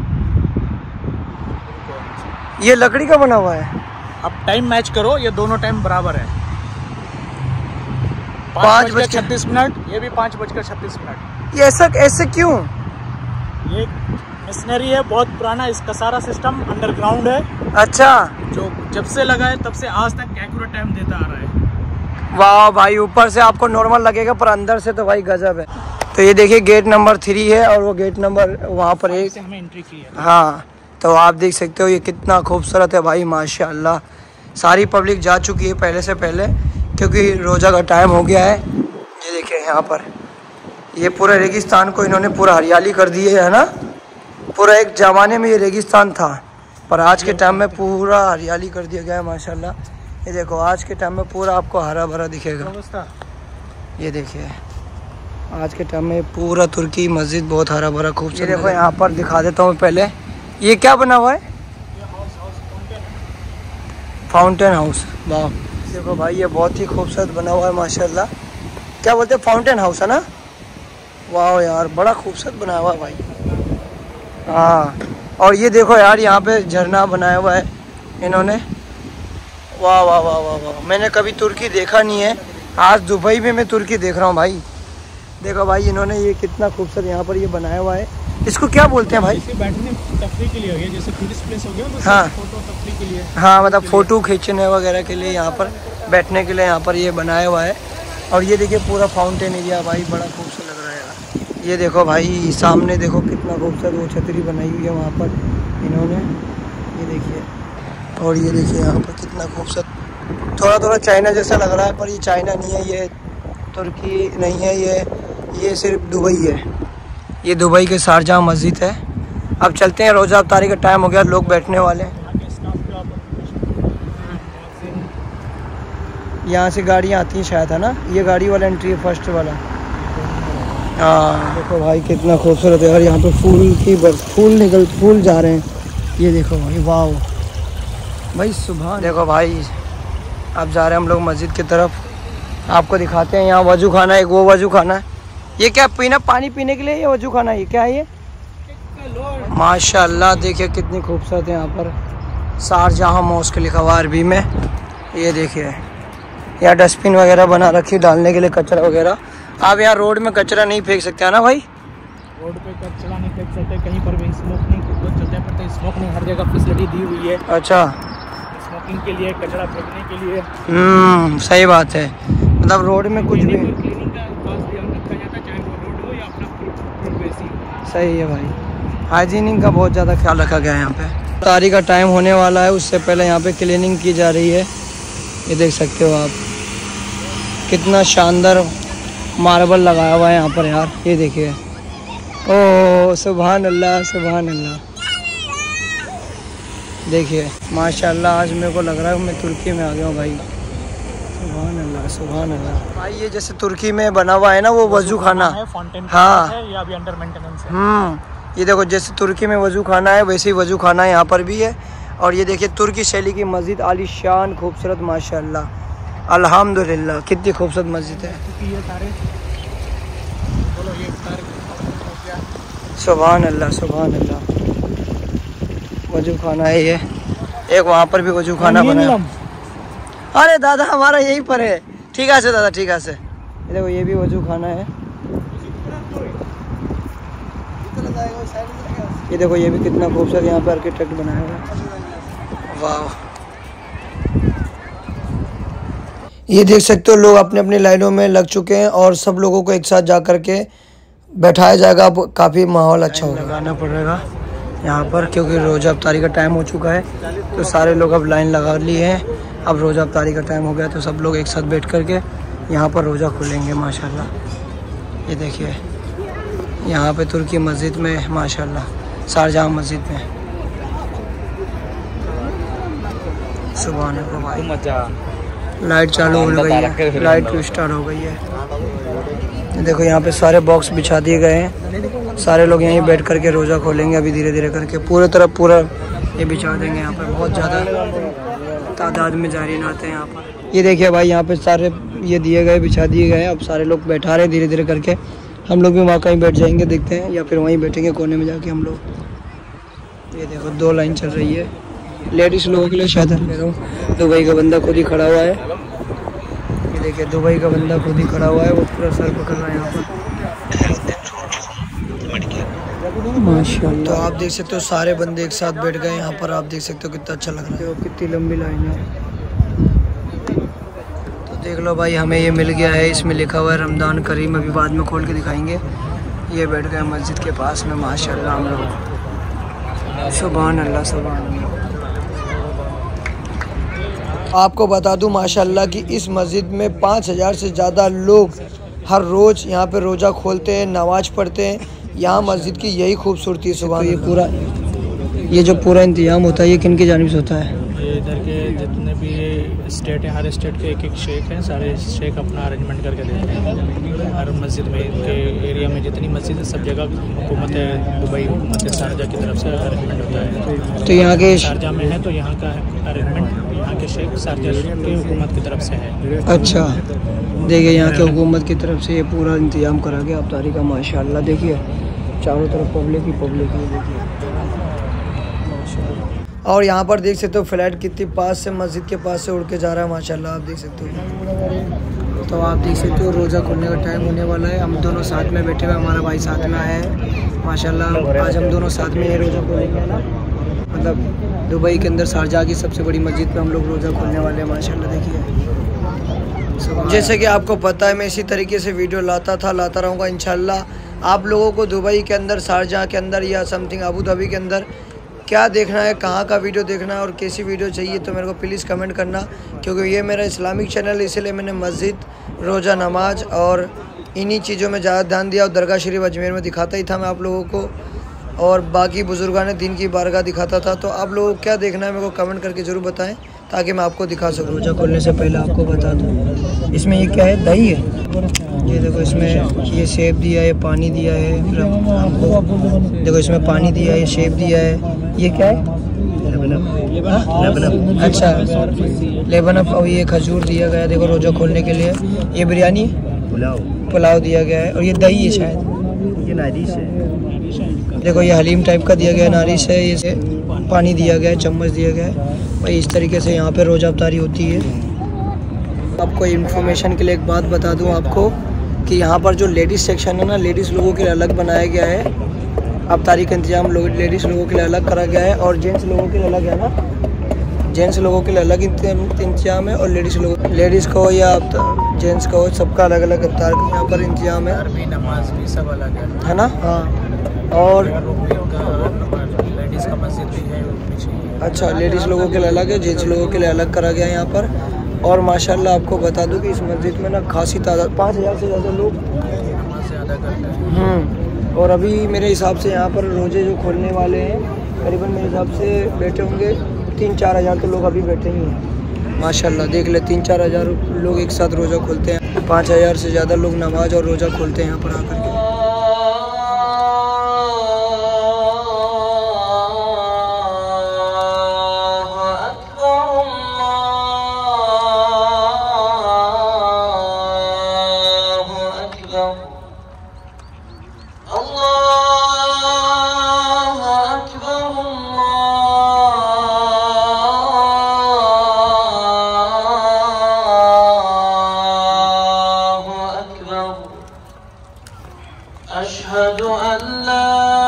ये, लकड़ी का बना हुआ है। अब टाइम मैच करो, ये दोनों टाइम बराबर है। 5:36, ये भी 5:36। ये ऐसे क्यों? ये मशीनरी है बहुत पुराना, इसका सारा सिस्टम अंडरग्राउंड है। अच्छा, जो जब से लगा है तब से आज तक एक्यूरेट टाइम देता आ रहा है। वाह भाई, ऊपर से आपको नॉर्मल लगेगा पर अंदर से तो भाई गजब है। तो ये देखिए गेट नंबर 3 है और वो गेट नंबर वहाँ पर एक हमें एंट्री की है। हाँ, तो आप देख सकते हो ये कितना खूबसूरत है भाई माशाल्लाह। सारी पब्लिक जा चुकी है पहले से पहले, क्योंकि रोज़ा का टाइम हो गया है। ये देखिए यहाँ पर ये पूरा रेगिस्तान को इन्होंने पूरा हरियाली कर दी है ना। पूरा एक ज़माने में ये रेगिस्तान था पर आज के टाइम में पूरा हरियाली कर दिया गया है माशाल्लाह। ये देखो आज के टाइम में पूरा आपको हरा भरा दिखेगा। ये देखिए आज के टाइम में पूरा तुर्की मस्जिद बहुत हरा भरा खूबसूरत। देखो यहाँ पर दिखा देता हूँ पहले, ये क्या बना हुआ है? Fountain house. वाह देखो भाई ये बहुत ही खूबसूरत बना हुआ है माशाल्लाह। क्या बोलते हैं, फाउंटेन हाउस है ना। वाह यार बड़ा खूबसूरत बनाया हुआ है भाई। हाँ, और ये देखो यार यहाँ पे झरना बनाया हुआ है इन्होंने। वाह वाह वाह वाह वाह, मैंने कभी तुर्की देखा नहीं है, आज दुबई में मैं तुर्की देख रहा हूँ भाई। देखो भाई इन्होंने ये कितना खूबसूरत यहाँ पर ये बनाया हुआ है। इसको क्या बोलते हैं भाई? बैठने तफरीह के लिए हो गया, जैसे टूरिस्ट प्लेस हो गया तो हाँ फोटो तफरीह के लिए। हाँ मतलब फ़ोटो खींचने वगैरह के लिए यहाँ पर बैठने के लिए यहाँ पर ये बनाया हुआ है। और ये देखिए पूरा फाउंटेन एरिया भाई, बड़ा खूबसूरत लग रहा है यार। ये देखो भाई सामने देखो कितना खूबसूरत वो छतरी बनाई हुई है वहाँ पर इन्होंने, ये देखिए। और ये देखिए यहाँ पर कितना खूबसूरत, थोड़ा थोड़ा चाइना जैसा लग रहा है पर ये चाइना नहीं है, ये तुर्की नहीं है, ये सिर्फ दुबई है। ये दुबई के शारजाह मस्जिद है। अब चलते हैं, रोज़ा अफ्तारी का टाइम हो गया, लोग बैठने वाले हैं। यहाँ से गाड़ियाँ आती हैं शायद, है ना? ये गाड़ी वाला एंट्री है, फर्स्ट वाला। हाँ देखो भाई कितना खूबसूरत है यार, यहाँ पे फूल जा रहे हैं। ये देखो भाई, वाह भाई सुबह। देखो भाई अब जा रहे हैं हम लोग मस्जिद की तरफ, आपको दिखाते हैं। यहाँ वजू खाना है, एक वो वजू खाना है। ये क्या पानी पीने के लिए ये वजू खाना है, ये क्या है ये? माशाल्लाह देखिए कितनी खूबसूरत है यहाँ पर, शारजाह मॉस्क लिखा हुआ अरबी में। ये देखिए यहाँ डस्टबिन वगैरह बना रखी डालने के लिए कचरा वगैरह। आप यहाँ रोड में कचरा नहीं फेंक सकते है ना भाई? रोड पे कचरा नहीं फेंक सकते, कहीं पर भी स्मोक नहीं चलते पड़ते, स्मोक नहीं, हर जगह फैसिलिटी दी हुई है। अच्छा, स्मोकिंग के लिए, कचरा फेंकने के लिए। सही बात है, मतलब रोड में कुछ भी क्लीनिंग का खास ध्यान रखा जाता है, चाहे वो रोड हो या अपना फुट। सही है भाई, हाइजीनिंग का बहुत ज़्यादा ख्याल रखा गया है यहाँ पे। इफ्तारी का टाइम होने वाला है, उससे पहले यहाँ पे क्लीनिंग की जा रही है। ये देख सकते हो आप कितना शानदार मार्बल लगाया हुआ है यहाँ पर यार, ये देखिए। ओह सुभान अल्लाह, सुभान अल्लाह। देखिए माशाल्लाह, आज मेरे को लग रहा है मैं तुर्की में आ गया हूँ भाई। सुभान अल्लाह, सुभान अल्लाह। भाई ये जैसे तुर्की में बना हुआ है ना वो वजू खाना, हाँ ये अभी अंडर मेंटेनेंस है। ये देखो जैसे तुर्की में वजू खाना है वैसे ही वजू खाना यहाँ पर भी है। और ये देखिए तुर्की शैली की मस्जिद, आलीशान खूबसूरत माशाल्लाह, अल्हम्दुलिल्लाह कितनी खूबसूरत मस्जिद है। सुभान अल्लाह, सुभान अल्लाह। वजू खाना है ये, एक वहाँ पर भी वजू खाना बना है। अरे दादा हमारा यहीं पर है, ठीक है दादा, ठीक है। ये देखो ये भी वजू खाना है। ये देखो ये भी कितना खूबसूरत यहाँ पर आर्किटेक्ट बनाया हुआ है, वाह। ये देख सकते हो लोग अपने अपनी लाइनों में लग चुके हैं और सब लोगों को एक साथ जा कर के बैठाया जाएगा। अब काफ़ी माहौल अच्छा होगा, लगाना पड़ेगा यहाँ पर क्योंकि रोज़ा अफ्तारी का टाइम हो चुका है, तो सारे लोग अब लाइन लगा लिए हैं। अब रोज़ा अफ्तारी का टाइम हो गया तो सब लोग एक साथ बैठ कर के यहाँ पर रोज़ा खोलेंगे माशाल्लाह। ये देखिए यहाँ पे तुर्की मस्जिद में माशाल्लाह, शारजाह मस्जिद में। सुभान अल्लाह भाई, लाइट चालू हो गई है, लाइट स्टार्ट हो गई है। देखो यहाँ पे सारे बॉक्स बिछा दिए गए हैं, सारे लोग यहीं बैठ करके रोज़ा खोलेंगे। अभी धीरे धीरे करके पूरे तरफ पूरा ये बिछा देंगे। यहाँ पर बहुत ज़्यादा तादाद में जारीन आते हैं यहाँ पर। ये देखिए भाई यहाँ पे सारे ये दिए गए, बिछा दिए गए। अब सारे लोग बैठा रहे हैं धीरे धीरे करके। हम लोग भी वहाँ कहीं बैठ जाएंगे, देखते हैं, या फिर वहीं बैठेंगे कोने में जाके हम लोग। ये देखो 2 लाइन चल रही है लेडीज़ लोगों के लिए, शायद दुबई का बंदा खुद ही खड़ा हुआ है। ये देखिए दुबई का बंदा खुद ही खड़ा हुआ है, वो पूरा सर पकड़ रहा है यहाँ पर माशाल्लाह। तो आप देख सकते हो सारे बंदे एक साथ बैठ गए यहाँ पर, आप देख सकते हो कितना अच्छा लग रहा है, कितनी लंबी लाइन है। तो देख लो भाई हमें ये मिल गया है, इसमें लिखा हुआ है रमज़ान करीम। अभी बाद में खोल के दिखाएंगे। ये बैठ गए मस्जिद के पास में माशाल्लाह हम लोग। सुभान अल्लाह, सुभान अल्लाह। आपको बता दूं माशाल्लाह कि इस मस्जिद में 5000 से ज़्यादा लोग हर रोज़ यहाँ पे रोज़ा खोलते हैं, नमाज पढ़ते हैं। यहाँ मस्जिद की यही खूबसूरती है। सुबह ये पूरा ये जो पूरा इंतजाम होता है ये किन की जानिब से होता है? ये इधर के जितने भी स्टेट हैं, हर स्टेट के एक शेख हैं, सारे शेख अपना अरेंजमेंट करके देते हैं। हर मस्जिद में, इनके एरिया में जितनी मस्जिद है सब जगह हुकूमत दुबई, हुकूमत शारजाह की तरफ से अरेंजमेंट होता है। तो यहाँ के शारजाह में है तो यहाँ का अरेंजमेंट यहाँ के शेख शारजाह की हुकूमत की तरफ से है। अच्छा, देखिए यहाँ के हुकूमत की तरफ से ये पूरा इंतजाम करा गया अफ्तारी का माशाल्लाह। देखिए चारों तरफ पब्लिक ही देखिए। और यहाँ पर देख सकते हो फ्लैट कितनी पास से, मस्जिद के पास से उड़ के जा रहा है माशाल्लाह, आप देख सकते हो। तो आप देख सकते हो रोज़ा खोलने का टाइम होने वाला है। हम दोनों साथ में बैठे हुए, हमारा भाई साथ में आया है माशाल्लाह। आज हम दोनों साथ में ये रोज़ा खोलेंगे ना, मतलब दुबई के अंदर शारजाह की सबसे बड़ी मस्जिद पे हम लोग रोज़ा खोलने वाले हैं माशाल्लाह। देखिए जैसे कि आपको पता है मैं इसी तरीके से वीडियो लाता रहूँगा इंशाल्लाह। आप लोगों को दुबई के अंदर, शारजाह के अंदर या समथिंग अबू धाबी के अंदर क्या देखना है, कहाँ का वीडियो देखना है और कैसी वीडियो चाहिए, तो मेरे को प्लीज़ कमेंट करना, क्योंकि ये मेरा इस्लामिक चैनल है, इसीलिए मैंने मस्जिद, रोज़ा, नमाज और इन्हीं चीज़ों में ज़्यादा ध्यान दिया। और दरगाह शरीफ अजमेर में दिखाता ही था मैं आप लोगों को, और बाकी बुजुर्गान दीन की बारगाह दिखाता था। तो आप लोगों को क्या देखना है मेरे को कमेंट करके ज़रूर बताएं, ताकि मैं आपको दिखा सकूँ। रोज़ा खोलने से पहले आपको बता दूँ, इसमें ये क्या है, दही है। ये देखो इसमें ये सेब दिया है, पानी दिया है, फिर आपको देखो इसमें पानी दिया है, सेब दिया है। ये क्या है, अच्छा लेबनफ। और ये खजूर दिया गया देखो रोज़ा खोलने के लिए। ये बिरयानी, पुलाव दिया गया है। और ये दही है शायद, ये नारिश है। देखो ये हलीम टाइप का दिया गया है, नारिश है। ये पानी दिया गया है, चम्मच दिया गया है भाई। इस तरीके से यहाँ पे रोज़ा अफ्तारी होती है। आपको इन्फॉर्मेशन के लिए एक बात बता दूँ आपको कि यहाँ पर जो लेडीज़ सेक्शन है ना, लेडीज़ लोगों के लिए अलग बनाया गया है। अफ्तारी का इंतजाम लेडीज़ लोगों के लिए अलग करा गया है, और जेंट्स लोगों के लिए अलग है ना। जेंट्स लोगों के लिए अलग इंतजाम है, और लेडीज़ को या जेंट्स को सबका अलग अलग अफ्तार का यहाँ पर इंतजाम है। नमाज भी सब अलग है ना। हाँ, और लेडीज़ का मस्जिद भी है। अच्छा, लेडीज़ लोगों के लिए अलग है, जेंट्स लोगों के लिए अलग करा गया है यहाँ पर। और माशाल्लाह आपको बता दूं कि इस मस्जिद में ना खासी तादाद, 5000 से ज़्यादा लोग नमाज अदा करते हैं। और अभी मेरे हिसाब से यहाँ पर रोज़े जो खोलने वाले हैं, करीबन मेरे हिसाब से बैठे होंगे 3-4 हज़ार तो लोग अभी बैठे ही हैं माशाल्लाह। देख ले 3-4 हज़ार लोग एक साथ रोज़ा खोलते हैं। 5000 से ज़्यादा लोग नमाज और रोज़ा खोलते हैं यहाँ पर आकर के। अशहदु अल्ला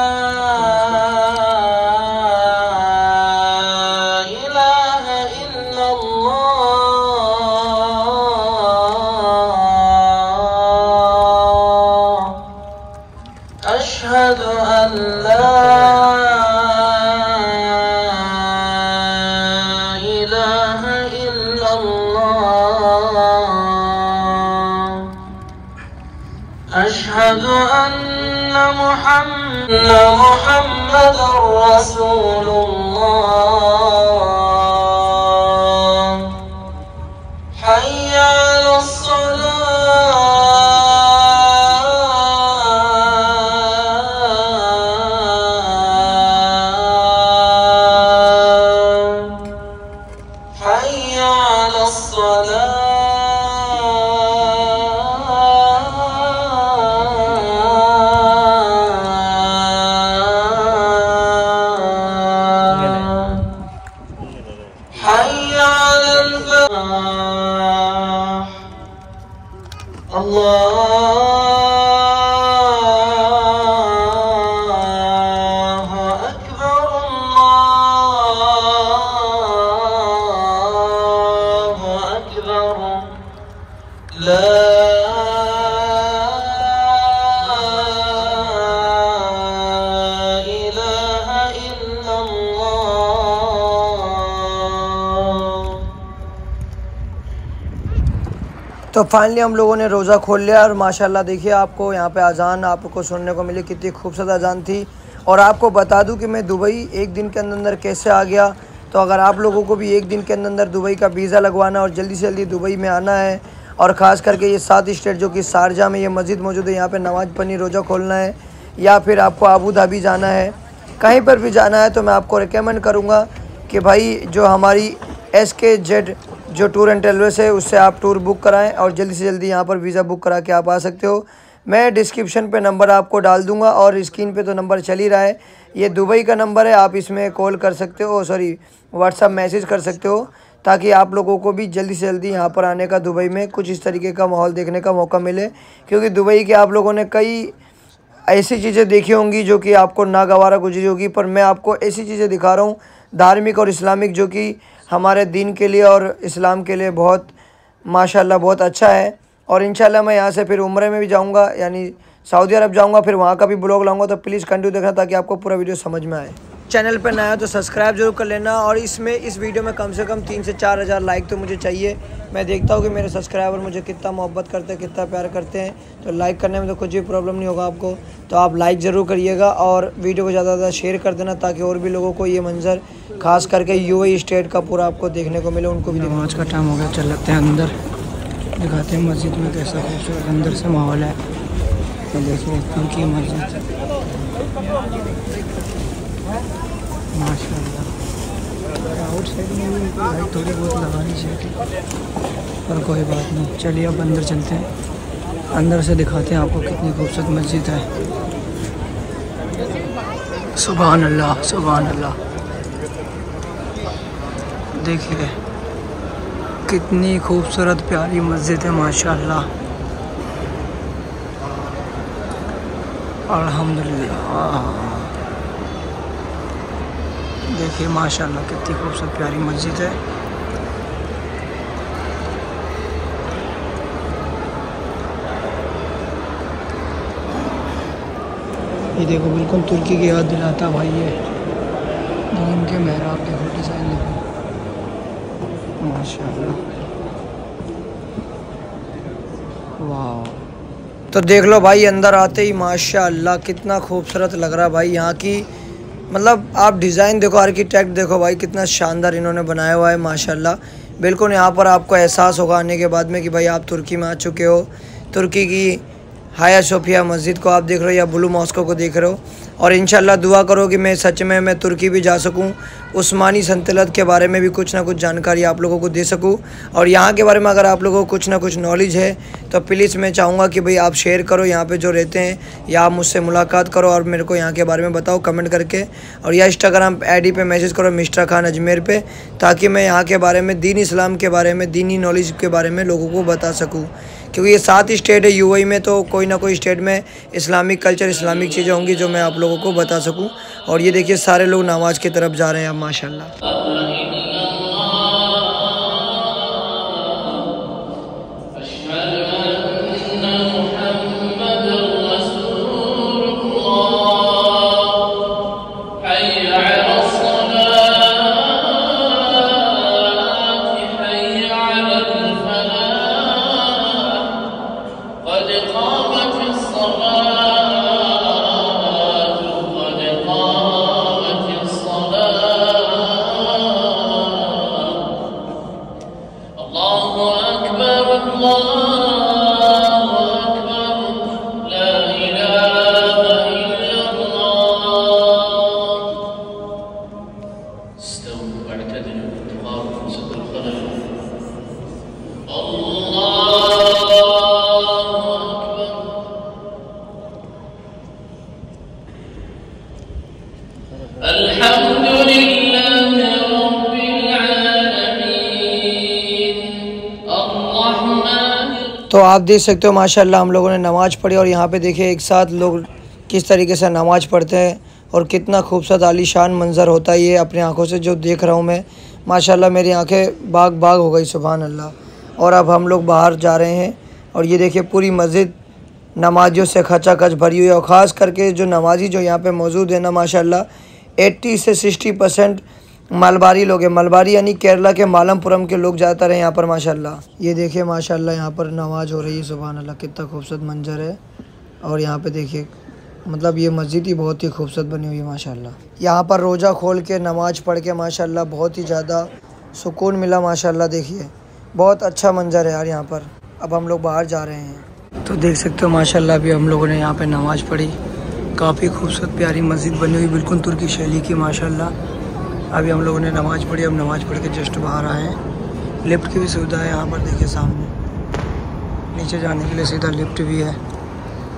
इलाहा इल्लल्लाह, अशहदु अल्ला इलाहा इल्लल्लाह, अशहदु अन्ना मुहम्मदुर रसूलुल्लाह, हय्या अलस्सलाह, हय्या अलस्सलाह। अल्लाहु अकबर, अल्लाहु अकबर, ला इलाहा इल्लल्लाह। तो फाइनली हम लोगों ने रोज़ा खोल लिया, और माशाल्लाह देखिए आपको यहाँ पे अजान आपको सुनने को मिली, कितनी खूबसूरत अजान थी। और आपको बता दूं कि मैं दुबई एक दिन के अंदर कैसे आ गया। तो अगर आप लोगों को भी एक दिन के अंदर दुबई का वीज़ा लगवाना और जल्दी से जल्दी दुबई में आना है, और ख़ास करके ये 7 स्टेट जो कि शारजाह में ये मस्जिद मौजूद है, यहाँ पर नमाज पढ़नी, रोज़ा खोलना है, या फिर आपको अबू धाबी जाना है, कहीं पर भी जाना है, तो मैं आपको रिकमेंड करूँगा कि भाई जो हमारी SKZ जो टूर एंड ट्रेवल्स है उससे आप टूर बुक कराएं, और जल्दी से जल्दी यहाँ पर वीज़ा बुक करा के आप आ सकते हो। मैं डिस्क्रिप्शन पे नंबर आपको डाल दूंगा और स्क्रीन पे तो नंबर चल ही रहा है। ये दुबई का नंबर है, आप इसमें कॉल कर सकते हो, सॉरी व्हाट्सअप मैसेज कर सकते हो, ताकि आप लोगों को भी जल्दी से जल्दी यहाँ पर आने का, दुबई में कुछ इस तरीके का माहौल देखने का मौका मिले। क्योंकि दुबई के आप लोगों ने कई ऐसी चीज़ें देखी होंगी जो कि आपको नागवारा गुजरी होगी, पर मैं आपको ऐसी चीज़ें दिखा रहा हूँ धार्मिक और इस्लामिक, जो कि हमारे दीन के लिए और इस्लाम के लिए बहुत माशाल्लाह बहुत अच्छा है। और इंशाल्लाह मैं यहाँ से फिर उम्रे में भी जाऊँगा, यानी सऊदी अरब जाऊँगा, फिर वहाँ का भी ब्लॉग लाऊंगा। तो प्लीज़ कंटिन्यू देखना ताकि आपको पूरा वीडियो समझ में आए। चैनल पर नया तो सब्सक्राइब जरूर कर लेना। और इस वीडियो में कम से कम 3 से 4 हज़ार लाइक तो मुझे चाहिए। मैं देखता हूँ कि मेरे सब्सक्राइबर मुझे कितना मोहब्बत करते हैं, कितना प्यार करते हैं। तो लाइक करने में तो कुछ भी प्रॉब्लम नहीं होगा आपको, तो आप लाइक ज़रूर करिएगा और वीडियो को ज़्यादा से ज़्यादा शेयर कर देना, ताकि और भी लोगों को ये मंज़र खास करके UAE स्टेट का पूरा आपको देखने को मिले, उनको भी। नमाज का टाइम हो गया, चल लगते हैं अंदर, दिखाते हैं मस्जिद में कैसा खूबसूरत अंदर से माहौल है। तो देखिए तुर्की मस्जिद माशाल्लाह। आउट साइड में भी लाइट थोड़ी बहुत लगानी चाहिए, पर कोई बात नहीं। चलिए अब अंदर चलते हैं, अंदर से दिखाते हैं आपको कितनी खूबसूरत मस्जिद है। सुभान अल्लाह, सुभान अल्लाह। देखिए कितनी खूबसूरत प्यारी मस्जिद है माशाल्लाह, अल्हम्दुलिल्लाह। देखिए माशाल्लाह कितनी खूबसूरत प्यारी मस्जिद है। ये देखो बिल्कुल तुर्की की याद दिलाता भाई, ये दीन के मेहराब देखो, डिज़ाइन देखो माशाल्लाह, वाह। तो देख लो भाई अंदर आते ही माशाल्लाह कितना खूबसूरत लग रहा है भाई। यहाँ की मतलब आप डिज़ाइन देखो, आर्किटेक्ट देखो भाई, कितना शानदार इन्होंने बनाया हुआ है माशाल्लाह। बिल्कुल यहाँ पर आपको एहसास होगा आने के बाद में कि भाई आप तुर्की में आ चुके हो। तुर्की की हाया सोफिया मस्जिद को आप देख रहे हो या ब्लू मॉस्को को देख रहे हो। और इंशाल्लाह दुआ करो कि मैं सच में मैं तुर्की भी जा सकूं, उस्मानी सल्तनत के बारे में भी कुछ ना कुछ जानकारी आप लोगों को दे सकूं। और यहाँ के बारे में अगर आप लोगों को कुछ ना कुछ नॉलेज है तो प्लीज़ मैं चाहूँगा कि भाई आप शेयर करो, यहाँ पे जो रहते हैं, या आप मुझसे मुलाकात करो और मेरे को यहाँ के बारे में बताओ कमेंट करके। और या इंस्टाग्राम ID पे मैसेज करो मिस्टर खान अजमेर पे, ताकि मैं यहाँ के बारे में, दीन इस्लाम के बारे में, दीनी नॉलेज के बारे में लोगों को बता सकूँ। क्योंकि ये 7 स्टेट है UAE में, तो कोई ना कोई स्टेट में इस्लामिक कल्चर, इस्लामिक चीज़ें होंगी जो मैं आप लोगों को बता सकूं। और ये देखिए सारे लोग नमाज की तरफ जा रहे हैं अब माशाल्लाह। तो आप देख सकते हो माशाल्लाह हम लोगों ने नमाज़ पढ़ी। और यहाँ पे देखिए एक साथ लोग किस तरीके से नमाज़ पढ़ते हैं और कितना खूबसूरत आलीशान मंज़र होता है ये अपनी आंखों से जो देख रहा हूँ मैं माशाल्लाह। मेरी आंखें बाग बाग हो गई, सुभान अल्लाह। और अब हम लोग बाहर जा रहे हैं और ये देखिए पूरी मस्जिद नमाजियों से खचाखच भरी हुई है। और ख़ास करके जो नमाजी जो यहाँ पे मौजूद है ना माशाल्लाह 80 से 60% मलबारी लोग हैं। मलबारी यानी केरला के मालमपुरम के लोग ज़्यादातर हैं यहाँ पर माशाल्लाह। ये देखिए माशाल्लाह यहाँ पर नमाज हो रही है, सुभान अल्लाह। कितना खूबसूरत मंजर है। और यहाँ पे देखिए मतलब ये मस्जिद ही बहुत ही खूबसूरत बनी हुई है माशाल्लाह। यहाँ पर रोज़ा खोल के नमाज़ पढ़ के माशाल्लाह बहुत ही ज़्यादा सुकून मिला माशाल्लाह। देखिए बहुत अच्छा मंजर है यार यहाँ पर। अब हम लोग बाहर जा रहे हैं तो देख सकते हो माशाल्लाह अभी हम लोगों ने यहाँ पे नमाज़ पढ़ी। काफ़ी खूबसूरत प्यारी मस्जिद बनी हुई बिल्कुल तुर्की शैली की माशाल्लाह। अभी हम लोगों ने नमाज़ पढ़ी, अब नमाज़ पढ़ के जस्ट बाहर आए हैं। लिफ्ट की भी सुविधा है यहाँ पर, देखिए सामने नीचे जाने के लिए सीधा लिफ्ट भी है।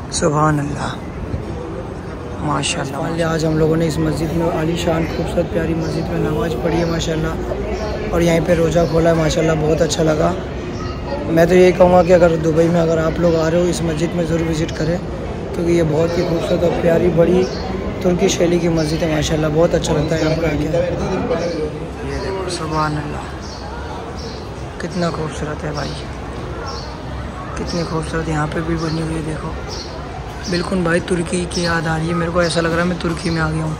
सुभान अल्लाह, माशाल्लाह। आज हम लोगों ने इस मस्जिद में आलीशान खूबसूरत प्यारी मस्जिद में नमाज़ पढ़ी है माशाल्लाह, और यहीं पे रोज़ा खोला है माशाल्लाह, बहुत अच्छा लगा। मैं तो यही कहूँगा कि अगर दुबई में अगर आप लोग आ रहे हो इस मस्जिद में ज़रूर विज़िट करें, क्योंकि ये बहुत ही खूबसूरत और प्यारी बड़ी तुर्की शैली की मस्जिद है माशाल्लाह, बहुत अच्छा लगता है यहाँ पर आके। ये देखो सुभान अल्लाह, कितना खूबसूरत है भाई, कितनी खूबसूरत यहाँ पे भी बनी हुई है। देखो बिल्कुल भाई तुर्की की याद आ रही है मेरे को, ऐसा लग रहा है मैं तुर्की में आ गया हूँ।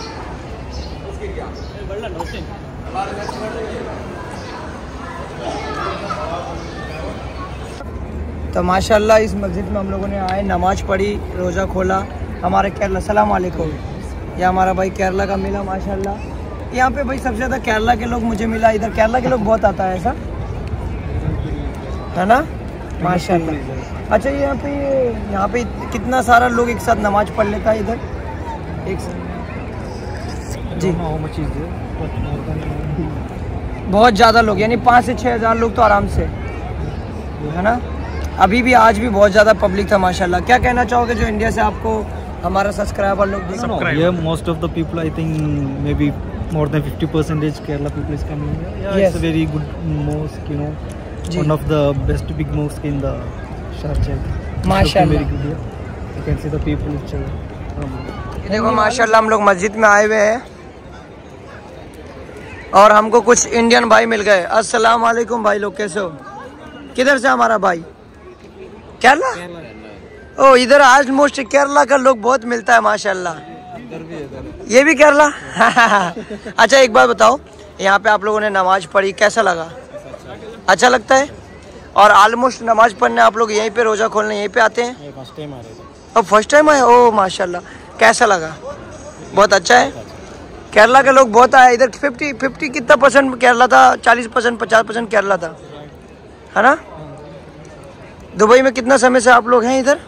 तो माशाल्लाह इस मस्जिद में हम लोगों ने आए, नमाज़ पढ़ी, रोज़ा खोला। हमारे केरला, सलाम वालेकुम, ये हमारा भाई केरला का मिला माशाल्लाह। यहाँ पे भाई सबसे ज़्यादा केरला के लोग मुझे मिला, इधर केरला के लोग बहुत आता है ऐसा है ना माशाल्लाह। अच्छा यहाँ पे कितना सारा लोग एक साथ नमाज पढ़ लेता है इधर एक साथ जी? बहुत ज़्यादा लोग, यानी 5 से 6 हज़ार लोग तो आराम से है ना। अभी भी आज भी बहुत ज़्यादा पब्लिक था माशाल्लाह। क्या कहना चाहोगे जो इंडिया से आपको हमारा सब्सक्राइबर लोग देख रहे हैं? Most of the people I think may be more than 50% Kerala people is coming here. Yeah, yes. It's a very good mosque, you know. One of the best big mosque in the Sharjah. माशाल्लाह, very good here. You can see the people which देखो माशाल्लाह हम लोग मस्जिद में आए हुए हैं और हमको कुछ इंडियन भाई मिल गए। अस्सलाम वालेकुम भाई लोग, कैसे हो? किधर से हमारा भाई? केरला? ओ इधर ऑलमोस्ट केरला का लोग बहुत मिलता है माशाल्लाह। ये भी केरला? अच्छा एक बात बताओ, यहाँ पे आप लोगों ने नमाज पढ़ी, कैसा लगा? अच्छा लगता है? और ऑलमोस्ट नमाज पढ़ने आप लोग यहीं पे, रोज़ा खोलने यहीं पे आते हैं? फर्स्ट टाइम आ रहे थे। और फर्स्ट टाइम आए? ओ माशाल्लाह, कैसा लगा? बहुत अच्छा है। केरला के लोग बहुत आए इधर। 50 कितना परसेंट केरला था? 40%, 50% केरला था, है ना? दुबई में कितना समय से आप लोग हैं इधर?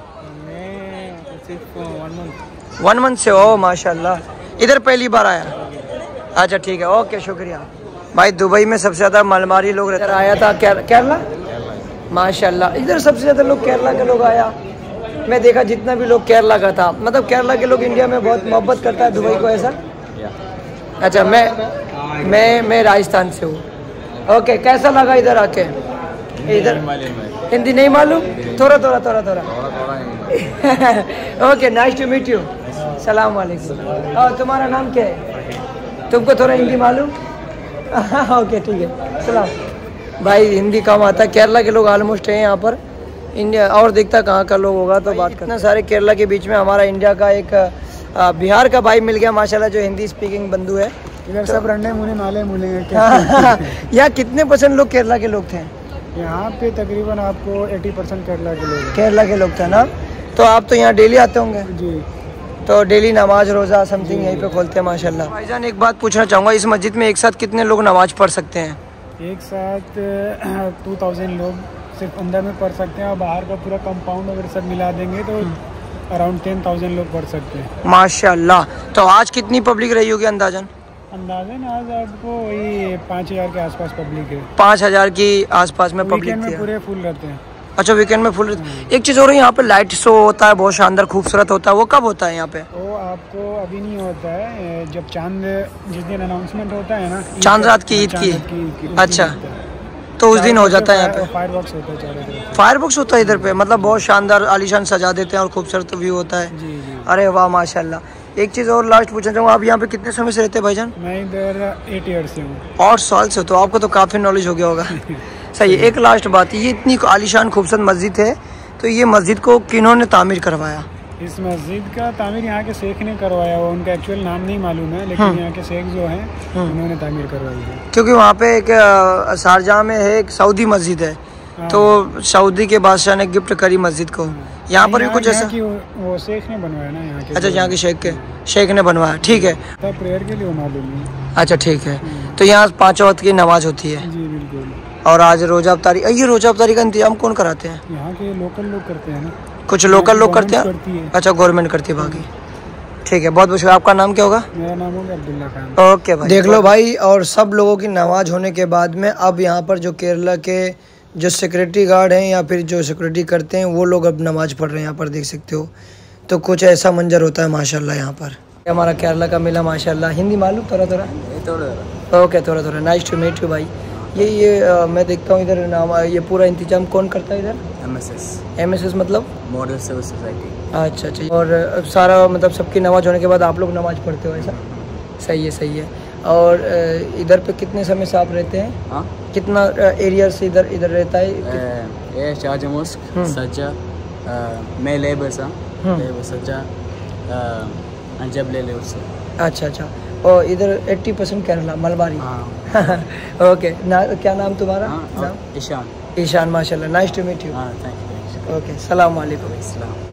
1 मंथ से। ओ माशाल्लाह, इधर पहली बार आया? अच्छा ठीक है, ओके शुक्रिया भाई। दुबई में सबसे ज़्यादा मलमारी लोग रहते हैं। आया था केरला माशाल्लाह, इधर सबसे ज़्यादा लोग केरला के लोग आया। मैं देखा जितना भी लोग केरला का था, मतलब केरला के लोग इंडिया में बहुत मोहब्बत करता है दुबई को, ऐसा? अच्छा मैं राजस्थान से हूँ। ओके, कैसा लगा इधर आके? इधर हिंदी नहीं मालूम? थोड़ा okay, nice to meet you, सलाम वालेकुम। और तुम्हारा नाम क्या है? तुमको थोड़ा हिंदी मालूम? ओके ठीक है, सलाम भाई। हिंदी कम आता है, केरला के लोग ऑलमोस्ट हैं यहाँ पर। इंडिया और देखता कहाँ का लोग होगा तो बात करना। सारे केरला के बीच में हमारा इंडिया का एक बिहार का भाई मिल गया माशाल्लाह, जो हिंदी स्पीकिंग बंधु है। इधर सब रन्ने मुने नाले मुने यहाँ कितने % लोग केरला के लोग थे? यहाँ पे तकरीबन आपको 80% केरला के लोग थे ना। तो आप तो यहाँ डेली आते होंगे? जी। तो डेली नमाज रोज़ा समथिंग यहीं पे खोलते हैं माशाल्लाह। भाईजान एक बात पूछना चाहूँगा, इस मस्जिद में एक साथ कितने लोग नमाज पढ़ सकते हैं? एक साथ 2000 लोग सिर्फ अंदर में पढ़ सकते हैं, और बाहर का पूरा कंपाउंड अगर सब मिला देंगे तो अराउंड 10,000 लोग पढ़ सकते हैं माशाल्लाह। तो आज कितनी पब्लिक रही होगी अंदाजन? आज आपको वही 5000 के आसपास पब्लिक है। 5000 की आसपास में पब्लिक में पूरे फुल रहते हैं। अच्छा, वीकेंड में फुल रहते हैं। एक चीज़ और है, यहाँ पे लाइट शो होता है, बहुत शानदार खूबसूरत होता है, वो कब होता है यहाँ पे? वो आपको अभी नहीं होता है, जब चांद जिस दिन अनाउंसमेंट होता है ना, चांद रात की, ईद की। अच्छा, तो उस दिन हो जाता है यहाँ पे फायरवर्क्स होता है चारों तरफ। फायरवर्क्स होता है इधर पे, मतलब बहुत शानदार आलीशान सजा देते हैं और खूबसूरत व्यू होता है। जी। अरे वाह माशाल्लाह। एक चीज़ और लास्ट पूछना चाहूँगा, आप यहाँ पे कितने समय से रहते हैं भाईजान? मैं इधर 8 ईयर से हूँ। 8 साल से? तो आपको तो काफ़ी नॉलेज हो गया होगा। सही है। एक लास्ट बात, ये इतनी आलीशान खूबसूरत मस्जिद है, तो ये मस्जिद को किन्होंने तामीर करवाया? इस मस्जिद का तामीर यहाँ के शेख ने करवाया हुआ, उनका एक्चुअल नाम नहीं मालूम है, लेकिन यहाँ के शेख जो हैं उन्होंने तामीर करवाई है। क्योंकि वहाँ पे एक शारजाह में है, एक सऊदी मस्जिद है, तो सऊदी के बादशाह ने गिफ्ट करी मस्जिद को। यहाँ पर भी कुछ ऐसा? वो शेख ने बनवाया ना यहाँ के। अच्छा, यहाँ के शेख ने बनवाया, ठीक है। प्रेयर के लिए मालूम है। अच्छा ठीक है। तो यहाँ 5 वक्त की नमाज होती है? जी बिल्कुल। और आज रोजा अफ्तारी, ये रोजा अफ्तारी का इंतजाम कौन कराते हैं? यहाँ के लोकल लोग करते हैं ना, कुछ लोकल लोग करते हैं। अच्छा, गवर्नमेंट करती है बाकी। ठीक है, बहुत बहुत शुक्रिया। आपका नाम क्या होगा? मेरा नाम होगा अब्दुल्ला खान। ओके भाई। देख लो भाई, और सब लोगों की नमाज होने के बाद में अब यहाँ पर जो केरला के जो सिक्योरिटी गार्ड हैं या फिर जो सिक्योरिटी करते हैं वो लोग अब नमाज पढ़ रहे हैं। यहाँ पर देख सकते हो, तो कुछ ऐसा मंजर होता है माशाल्लाह यहाँ पर। हमारा केरला का मेला माशाल्लाह। हिंदी मालूम थोड़ा थोड़ा? ओके, थोड़ा थोड़ा। नाइस टू मीट यू भाई। ये मैं देखता हूँ इधर नाम, ये पूरा इंतजाम कौन करता है इधर? MSS मतलब मॉडल सर्विस सोसाइटी। अच्छा अच्छा। और सारा मतलब सबकी नमाज होने के बाद आप लोग नमाज पढ़ते हो ऐसा? सही है सही है। और इधर पे कितने समय से आप रहते हैं? हाँ, कितना एरिया से इधर रहता है? ये शारजा मॉस्क सज्जा मैं लेबर सा सज्जा अंजब ले ले उससे। अच्छा अच्छा। और इधर 80% केरला मलबारी। हाँ। ओके ना, क्या नाम तुम्हारा? ईशान। ईशान, माशाल्लाह। Nice to meet you. हाँ, थैंक यू। ओके, सलाम वालेकुम।